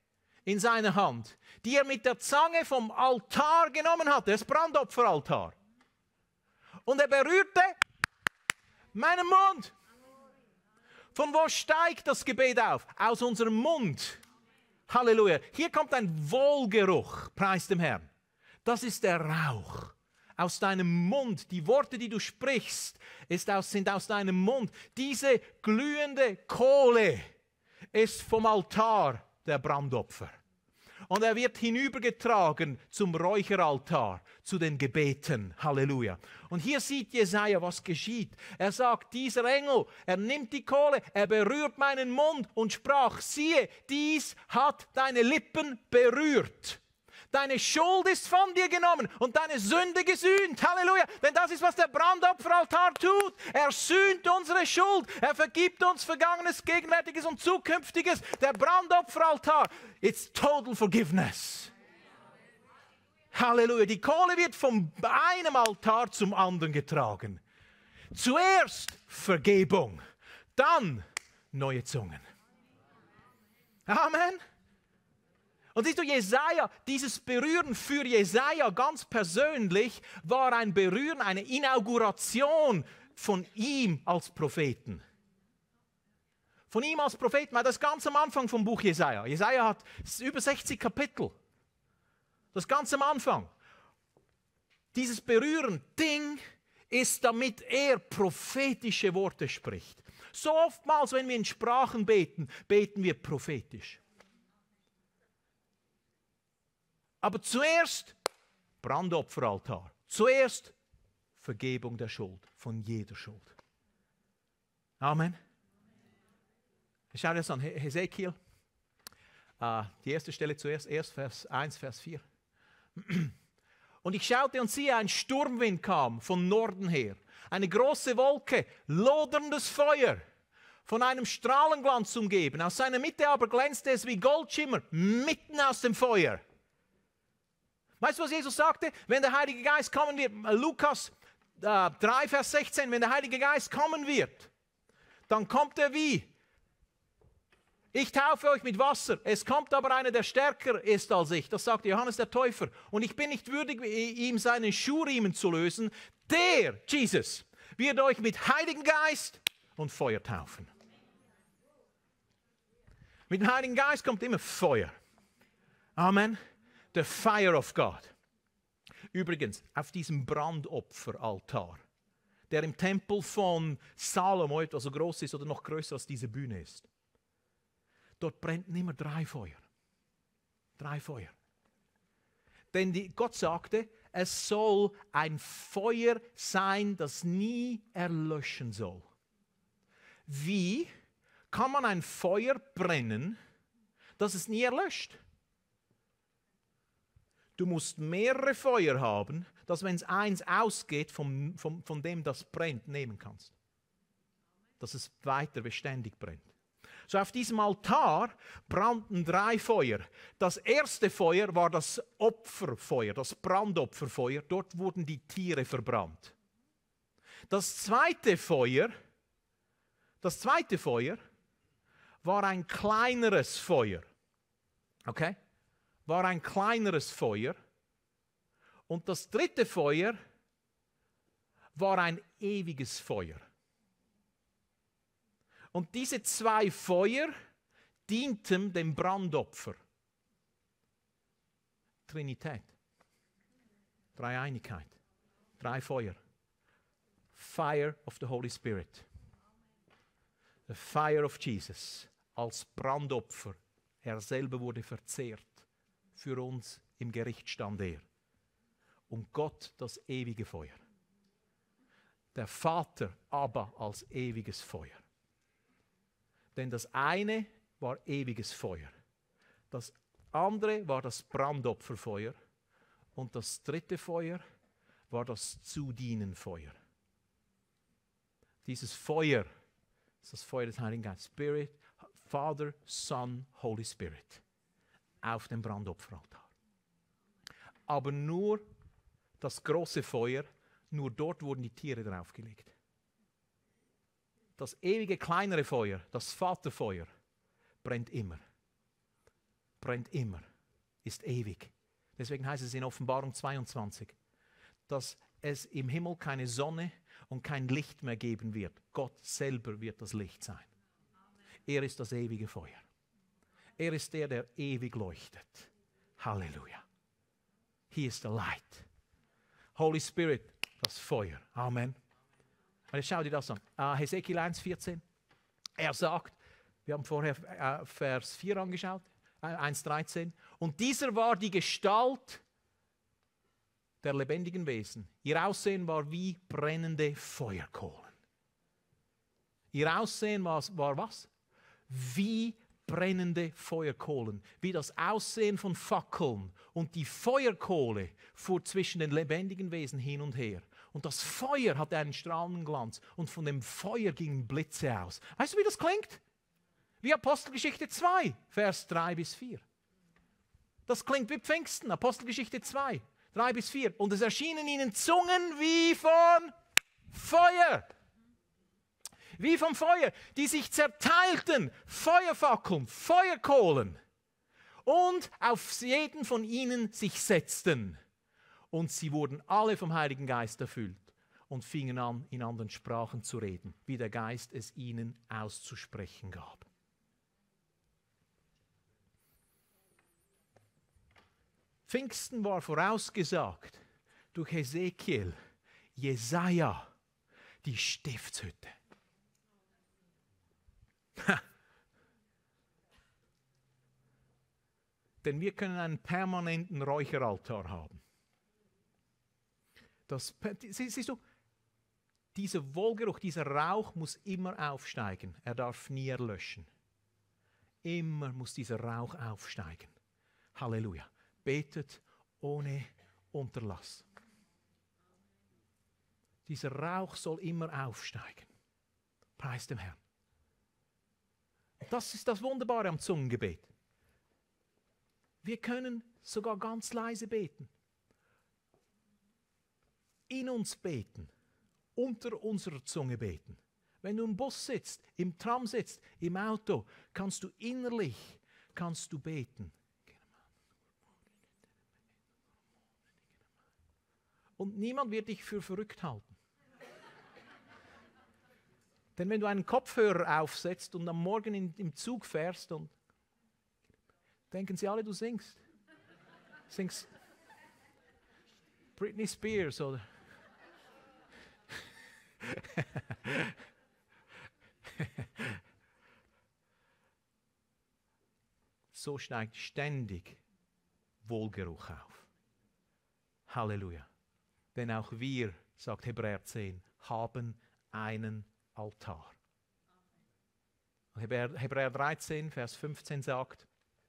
in seiner Hand, die er mit der Zange vom Altar genommen hatte, das Brandopferaltar. Und er berührte meinen Mund. Von wo steigt das Gebet auf? Aus unserem Mund. Halleluja. Hier kommt ein Wohlgeruch, preis dem Herrn. Das ist der Rauch. Aus deinem Mund, die Worte, die du sprichst, ist aus, sind aus deinem Mund. Diese glühende Kohle ist vom Altar der Brandopfer. Und er wird hinübergetragen zum Räucheraltar, zu den Gebeten. Halleluja. Und hier sieht Jesaja, was geschieht. Er sagt, dieser Engel, er nimmt die Kohle, er berührt meinen Mund und sprach, siehe, dies hat deine Lippen berührt. Deine Schuld ist von dir genommen und deine Sünde gesühnt. Halleluja. Denn das ist, was der Brandopferaltar tut. Er sühnt unsere Schuld. Er vergibt uns Vergangenes, Gegenwärtiges und Zukünftiges. Der Brandopferaltar, it's total forgiveness. Halleluja. Die Kohle wird von einem Altar zum anderen getragen. Zuerst Vergebung, dann neue Zungen. Amen. Und siehst du, Jesaja, dieses Berühren für Jesaja ganz persönlich war ein Berühren, eine Inauguration von ihm als Propheten. Von ihm als Propheten, weil das ganz am Anfang vom Buch Jesaja. Jesaja hat über sechzig Kapitel. Das ganz am Anfang. Dieses Berühren, Ding, ist, damit er prophetische Worte spricht. So oftmals, wenn wir in Sprachen beten, beten wir prophetisch. Aber zuerst Brandopferaltar. Zuerst Vergebung der Schuld, von jeder Schuld. Amen. Schau dir das an, Hesekiel. Uh, die erste Stelle zuerst, erst Vers eins, Vers vier. Und ich schaute und siehe, ein Sturmwind kam von Norden her. Eine große Wolke, loderndes Feuer, von einem Strahlenglanz umgeben. Aus seiner Mitte aber glänzte es wie Goldschimmer, mitten aus dem Feuer. Weißt du, was Jesus sagte? Wenn der Heilige Geist kommen wird, Lukas äh, drei, Vers sechzehn, wenn der Heilige Geist kommen wird, dann kommt er wie? Ich taufe euch mit Wasser, es kommt aber einer, der stärker ist als ich. Das sagt Johannes der Täufer. Und ich bin nicht würdig, ihm seinen Schuhriemen zu lösen. Der, Jesus, wird euch mit Heiligen Geist und Feuer taufen. Mit dem Heiligen Geist kommt immer Feuer. Amen. The fire of God. Übrigens, auf diesem Brandopferaltar, der im Tempel von Salomo etwa so groß ist oder noch größer als diese Bühne ist, dort brennten immer drei Feuer. Drei Feuer. Denn die, Gott sagte, es soll ein Feuer sein, das nie erlöschen soll. Wie kann man ein Feuer brennen, das es nie erlöscht? Du musst mehrere Feuer haben, dass wenn es eins ausgeht, vom, vom, von dem das brennt, nehmen kannst. Dass es weiter beständig brennt. So auf diesem Altar brannten drei Feuer. Das erste Feuer war das Opferfeuer, das Brandopferfeuer. Dort wurden die Tiere verbrannt. Das zweite Feuer, das zweite Feuer war ein kleineres Feuer. Okay? War ein kleineres Feuer und das dritte Feuer war ein ewiges Feuer. Und diese zwei Feuer dienten dem Brandopfer. Trinität, Dreieinigkeit, drei Feuer. Fire of the Holy Spirit. The fire of Jesus als Brandopfer. Er selber wurde verzehrt. Für uns im Gericht stand er. Und Gott das ewige Feuer. Der Vater aber als ewiges Feuer. Denn das eine war ewiges Feuer. Das andere war das Brandopferfeuer. Und das dritte Feuer war das Zudienenfeuer. Dieses Feuer ist das Feuer des Heiligen Geistes. Spirit, Father, Son, Holy Spirit. Auf dem Brandopferaltar. Aber nur das große Feuer, nur dort wurden die Tiere draufgelegt. Das ewige kleinere Feuer, das Vaterfeuer, brennt immer. brennt immer, ist ewig. Deswegen heißt es in Offenbarung zweiundzwanzig, dass es im Himmel keine Sonne und kein Licht mehr geben wird. Gott selber wird das Licht sein. Er ist das ewige Feuer. Er ist der, der ewig leuchtet. Halleluja. He is the light. Holy Spirit, das Feuer. Amen. Und jetzt schau dir das an. Uh, Hesekiel eins vierzehn. Er sagt, wir haben vorher uh, Vers vier angeschaut, uh, eins dreizehn. Und dieser war die Gestalt der lebendigen Wesen. Ihr Aussehen war wie brennende Feuerkohlen. Ihr Aussehen war, war was? Wie brennende Feuerkohlen. Wie das Aussehen von Fackeln. Und die Feuerkohle fuhr zwischen den lebendigen Wesen hin und her. Und das Feuer hatte einen strahlenden Glanz. Und von dem Feuer gingen Blitze aus. Weißt du, wie das klingt? Wie Apostelgeschichte zwei, Vers drei bis vier. Das klingt wie Pfingsten, Apostelgeschichte zwei. drei bis vier. Und es erschienen ihnen Zungen wie von Feuer. Wie vom Feuer, die sich zerteilten, Feuerfackeln, Feuerkohlen. Und auf jeden von ihnen sich setzten. Und sie wurden alle vom Heiligen Geist erfüllt und fingen an, in anderen Sprachen zu reden, wie der Geist es ihnen auszusprechen gab. Pfingsten war vorausgesagt durch Hesekiel, Jesaja, die Stiftshütte. Ha. Denn wir können einen permanenten Räucheraltar haben. Das, siehst du, dieser Wohlgeruch, dieser Rauch muss immer aufsteigen. Er darf nie erlöschen. Immer muss dieser Rauch aufsteigen. Halleluja. Betet ohne Unterlass. Dieser Rauch soll immer aufsteigen. Preis dem Herrn. Das ist das Wunderbare am Zungengebet. Wir können sogar ganz leise beten. In uns beten. Unter unserer Zunge beten. Wenn du im Bus sitzt, im Tram sitzt, im Auto, kannst du innerlich, kannst du beten. Und niemand wird dich für verrückt halten. Denn wenn du einen Kopfhörer aufsetzt und am Morgen in, im Zug fährst, und denken sie alle, du singst. Singst Britney Spears oder so steigt ständig Wohlgeruch auf. Halleluja. Denn auch wir, sagt Hebräer zehn, haben einen Altar. Hebräer, Hebräer dreizehn, Vers fünfzehn sagt,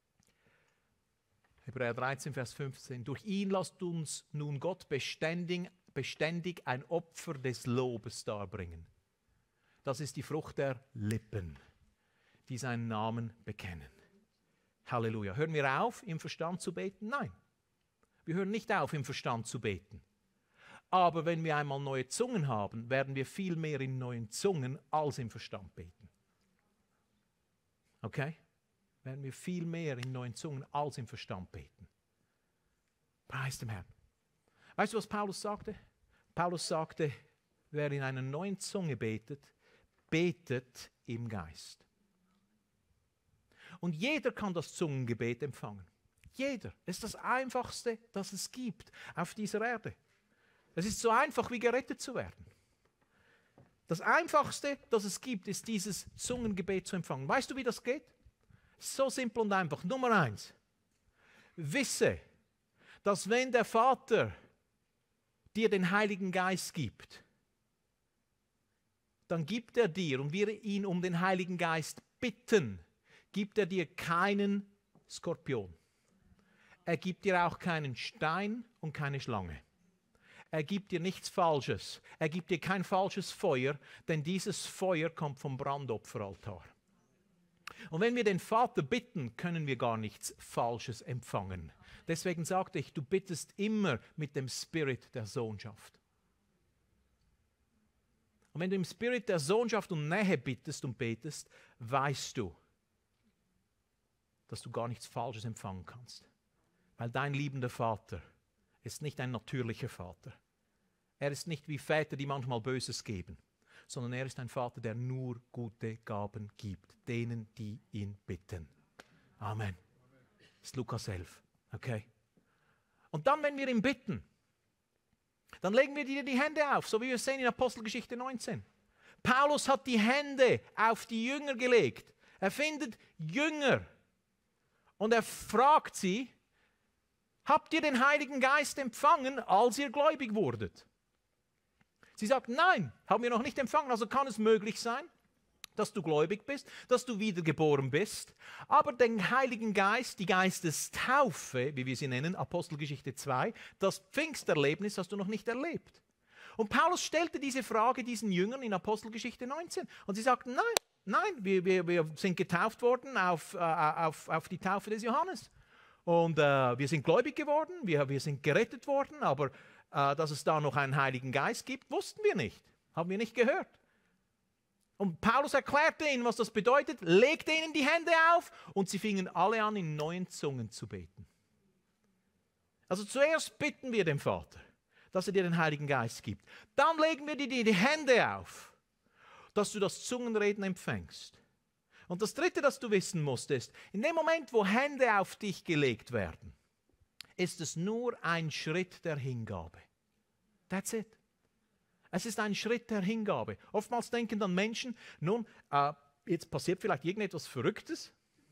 Hebräer dreizehn, Vers fünfzehn, durch ihn lasst uns nun Gott beständig, beständig ein Opfer des Lobes darbringen. Das ist die Frucht der Lippen, die seinen Namen bekennen. Halleluja. Hören wir auf, im Verstand zu beten? Nein. Wir hören nicht auf, im Verstand zu beten. Aber wenn wir einmal neue Zungen haben, werden wir viel mehr in neuen Zungen als im Verstand beten. Okay? Werden wir viel mehr in neuen Zungen als im Verstand beten. Preis dem Herrn. Weißt du, was Paulus sagte? Paulus sagte, wer in einer neuen Zunge betet, betet im Geist. Und jeder kann das Zungengebet empfangen. Jeder. Es ist das Einfachste, das es gibt auf dieser Erde. Es ist so einfach, wie gerettet zu werden. Das Einfachste, das es gibt, ist dieses Zungengebet zu empfangen. Weißt du, wie das geht? So simpel und einfach. Nummer eins. Wisse, dass wenn der Vater dir den Heiligen Geist gibt, dann gibt er dir, und wir ihn um den Heiligen Geist bitten, gibt er dir keinen Skorpion. Er gibt dir auch keinen Stein und keine Schlange. Er gibt dir nichts Falsches. Er gibt dir kein falsches Feuer, denn dieses Feuer kommt vom Brandopferaltar. Und wenn wir den Vater bitten, können wir gar nichts Falsches empfangen. Deswegen sagte ich, du bittest immer mit dem Spirit der Sohnschaft. Und wenn du im Spirit der Sohnschaft und Nähe bittest und betest, weißt du, dass du gar nichts Falsches empfangen kannst. Weil dein liebender Vater ist nicht ein natürlicher Vater. Er ist nicht wie Väter, die manchmal Böses geben, sondern er ist ein Vater, der nur gute Gaben gibt, denen, die ihn bitten. Amen. Das ist Lukas elf. Okay? Und dann, wenn wir ihn bitten, dann legen wir dir die Hände auf, so wie wir es sehen in Apostelgeschichte neunzehn. Paulus hat die Hände auf die Jünger gelegt. Er findet Jünger und er fragt sie, habt ihr den Heiligen Geist empfangen, als ihr gläubig wurdet? Sie sagt, nein, haben wir noch nicht empfangen. Also kann es möglich sein, dass du gläubig bist, dass du wiedergeboren bist, aber den Heiligen Geist, die Geistestaufe, wie wir sie nennen, Apostelgeschichte zwei, das Pfingsterlebnis hast du noch nicht erlebt. Und Paulus stellte diese Frage diesen Jüngern in Apostelgeschichte neunzehn und sie sagten, nein, nein, wir, wir, wir sind getauft worden auf, äh, auf, auf die Taufe des Johannes und äh, wir sind gläubig geworden, wir, wir sind gerettet worden, aber äh, dass es da noch einen Heiligen Geist gibt, wussten wir nicht, haben wir nicht gehört. Und Paulus erklärte ihnen, was das bedeutet, legte ihnen die Hände auf und sie fingen alle an, in neuen Zungen zu beten. Also zuerst bitten wir den Vater, dass er dir den Heiligen Geist gibt. Dann legen wir dir die Hände auf, dass du das Zungenreden empfängst. Und das Dritte, das du wissen musst, ist, in dem Moment, wo Hände auf dich gelegt werden, ist es nur ein Schritt der Hingabe. That's it. Es ist ein Schritt der Hingabe. Oftmals denken dann Menschen, nun, äh, jetzt passiert vielleicht irgendetwas Verrücktes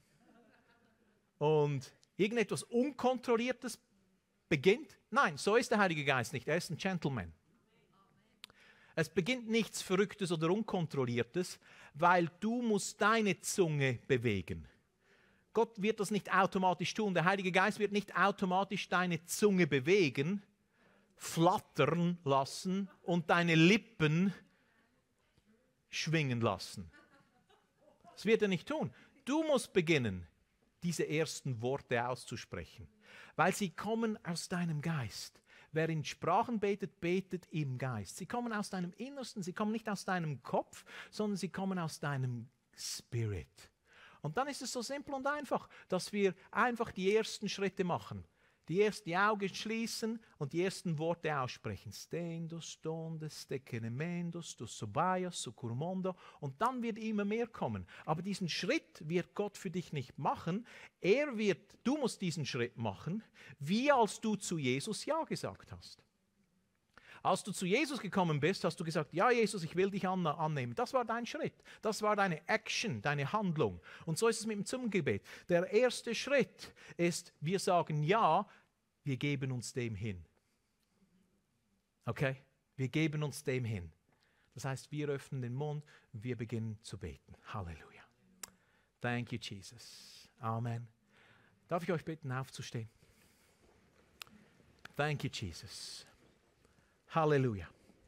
und irgendetwas Unkontrolliertes beginnt. Nein, so ist der Heilige Geist nicht. Er ist ein Gentleman. Es beginnt nichts Verrücktes oder Unkontrolliertes, weil du musst deine Zunge bewegen. Gott wird das nicht automatisch tun. Der Heilige Geist wird nicht automatisch deine Zunge bewegen, flattern lassen und deine Lippen schwingen lassen. Das wird er nicht tun. Du musst beginnen, diese ersten Worte auszusprechen, weil sie kommen aus deinem Geist. Wer in Sprachen betet, betet im Geist. Sie kommen aus deinem Innersten, sie kommen nicht aus deinem Kopf, sondern sie kommen aus deinem Spirit. Und dann ist es so simpel und einfach, dass wir einfach die ersten Schritte machen. Die ersten die Augen schließen und die ersten Worte aussprechen. Stendos, dondes, dekenemendos, dos sobayas, sukurmondo. Und dann wird immer mehr kommen. Aber diesen Schritt wird Gott für dich nicht machen. Er wird, du musst diesen Schritt machen, wie als du zu Jesus Ja gesagt hast. Als du zu Jesus gekommen bist, hast du gesagt, ja Jesus, ich will dich annehmen. Das war dein Schritt. Das war deine Action, deine Handlung. Und so ist es mit dem Zungengebet. Der erste Schritt ist, wir sagen Ja, wir geben uns dem hin. Okay? Wir geben uns dem hin. Das heißt, wir öffnen den Mund und wir beginnen zu beten. Halleluja. Thank you, Jesus. Amen. Darf ich euch bitten, aufzustehen? Thank you, Jesus. Halleluja.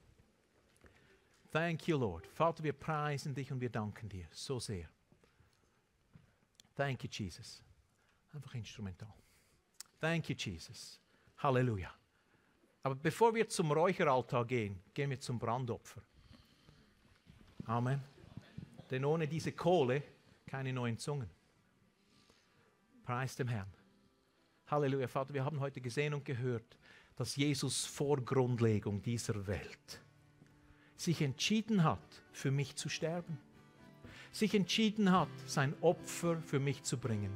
Thank you, Lord. Vater, wir preisen dich und wir danken dir so sehr. Thank you, Jesus. Einfach instrumental. Thank you, Jesus. Halleluja. Aber bevor wir zum Räucheraltar gehen, gehen wir zum Brandopfer. Amen. Denn ohne diese Kohle keine neuen Zungen. Preis dem Herrn. Halleluja. Vater, wir haben heute gesehen und gehört, dass Jesus vor Grundlegung dieser Welt sich entschieden hat, für mich zu sterben. Sich entschieden hat, sein Opfer für mich zu bringen.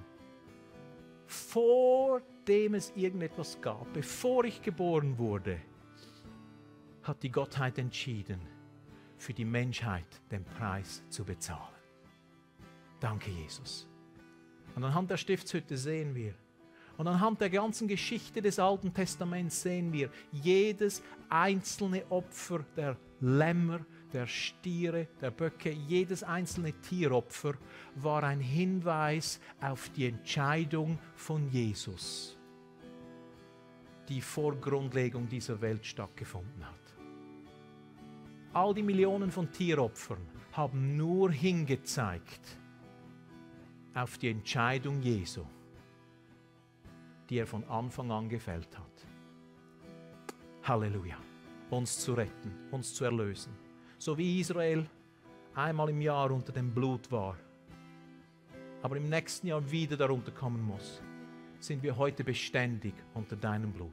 Vor dem es irgendetwas gab, bevor ich geboren wurde, hat die Gottheit entschieden, für die Menschheit den Preis zu bezahlen. Danke, Jesus. Und anhand der Stiftshütte sehen wir, und anhand der ganzen Geschichte des Alten Testaments sehen wir, jedes einzelne Opfer der Lämmer, der Stiere, der Böcke, jedes einzelne Tieropfer war ein Hinweis auf die Entscheidung von Jesus, die vor Grundlegung dieser Welt stattgefunden hat. All die Millionen von Tieropfern haben nur hingezeigt auf die Entscheidung Jesu, die er von Anfang an gefällt hat. Halleluja. Uns zu retten, uns zu erlösen. So wie Israel einmal im Jahr unter dem Blut war, aber im nächsten Jahr wieder darunter kommen muss, sind wir heute beständig unter deinem Blut.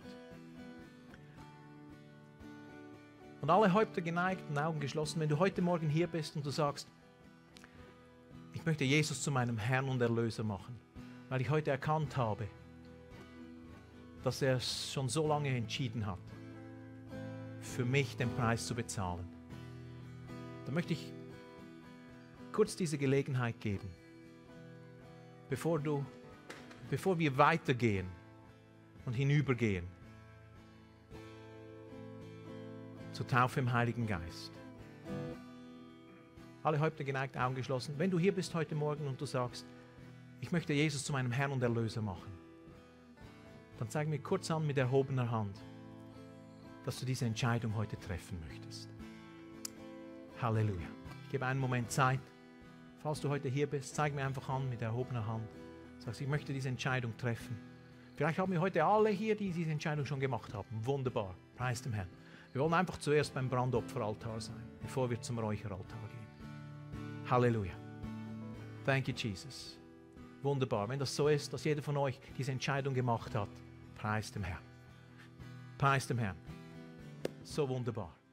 Und alle Häupter geneigt und Augen geschlossen, wenn du heute Morgen hier bist und du sagst, ich möchte Jesus zu meinem Herrn und Erlöser machen, weil ich heute erkannt habe, dass er es schon so lange entschieden hat, für mich den Preis zu bezahlen. Dann möchte ich kurz diese Gelegenheit geben, bevor, du, bevor wir weitergehen und hinübergehen zur Taufe im Heiligen Geist. Alle Häupter geneigt, Augen geschlossen. Wenn du hier bist heute Morgen und du sagst, ich möchte Jesus zu meinem Herrn und Erlöser machen, dann zeig mir kurz an mit erhobener Hand, dass du diese Entscheidung heute treffen möchtest. Halleluja. Ich gebe einen Moment Zeit. Falls du heute hier bist, zeig mir einfach an mit erhobener Hand. Sagst, ich möchte diese Entscheidung treffen. Vielleicht haben wir heute alle hier, die diese Entscheidung schon gemacht haben. Wunderbar. Preis dem Herrn. Wir wollen einfach zuerst beim Brandopferaltar sein, bevor wir zum Räucheraltar gehen. Halleluja. Thank you, Jesus. Wunderbar. Wenn das so ist, dass jeder von euch diese Entscheidung gemacht hat, preis dem Herrn. Preis dem Herrn. So wunderbar.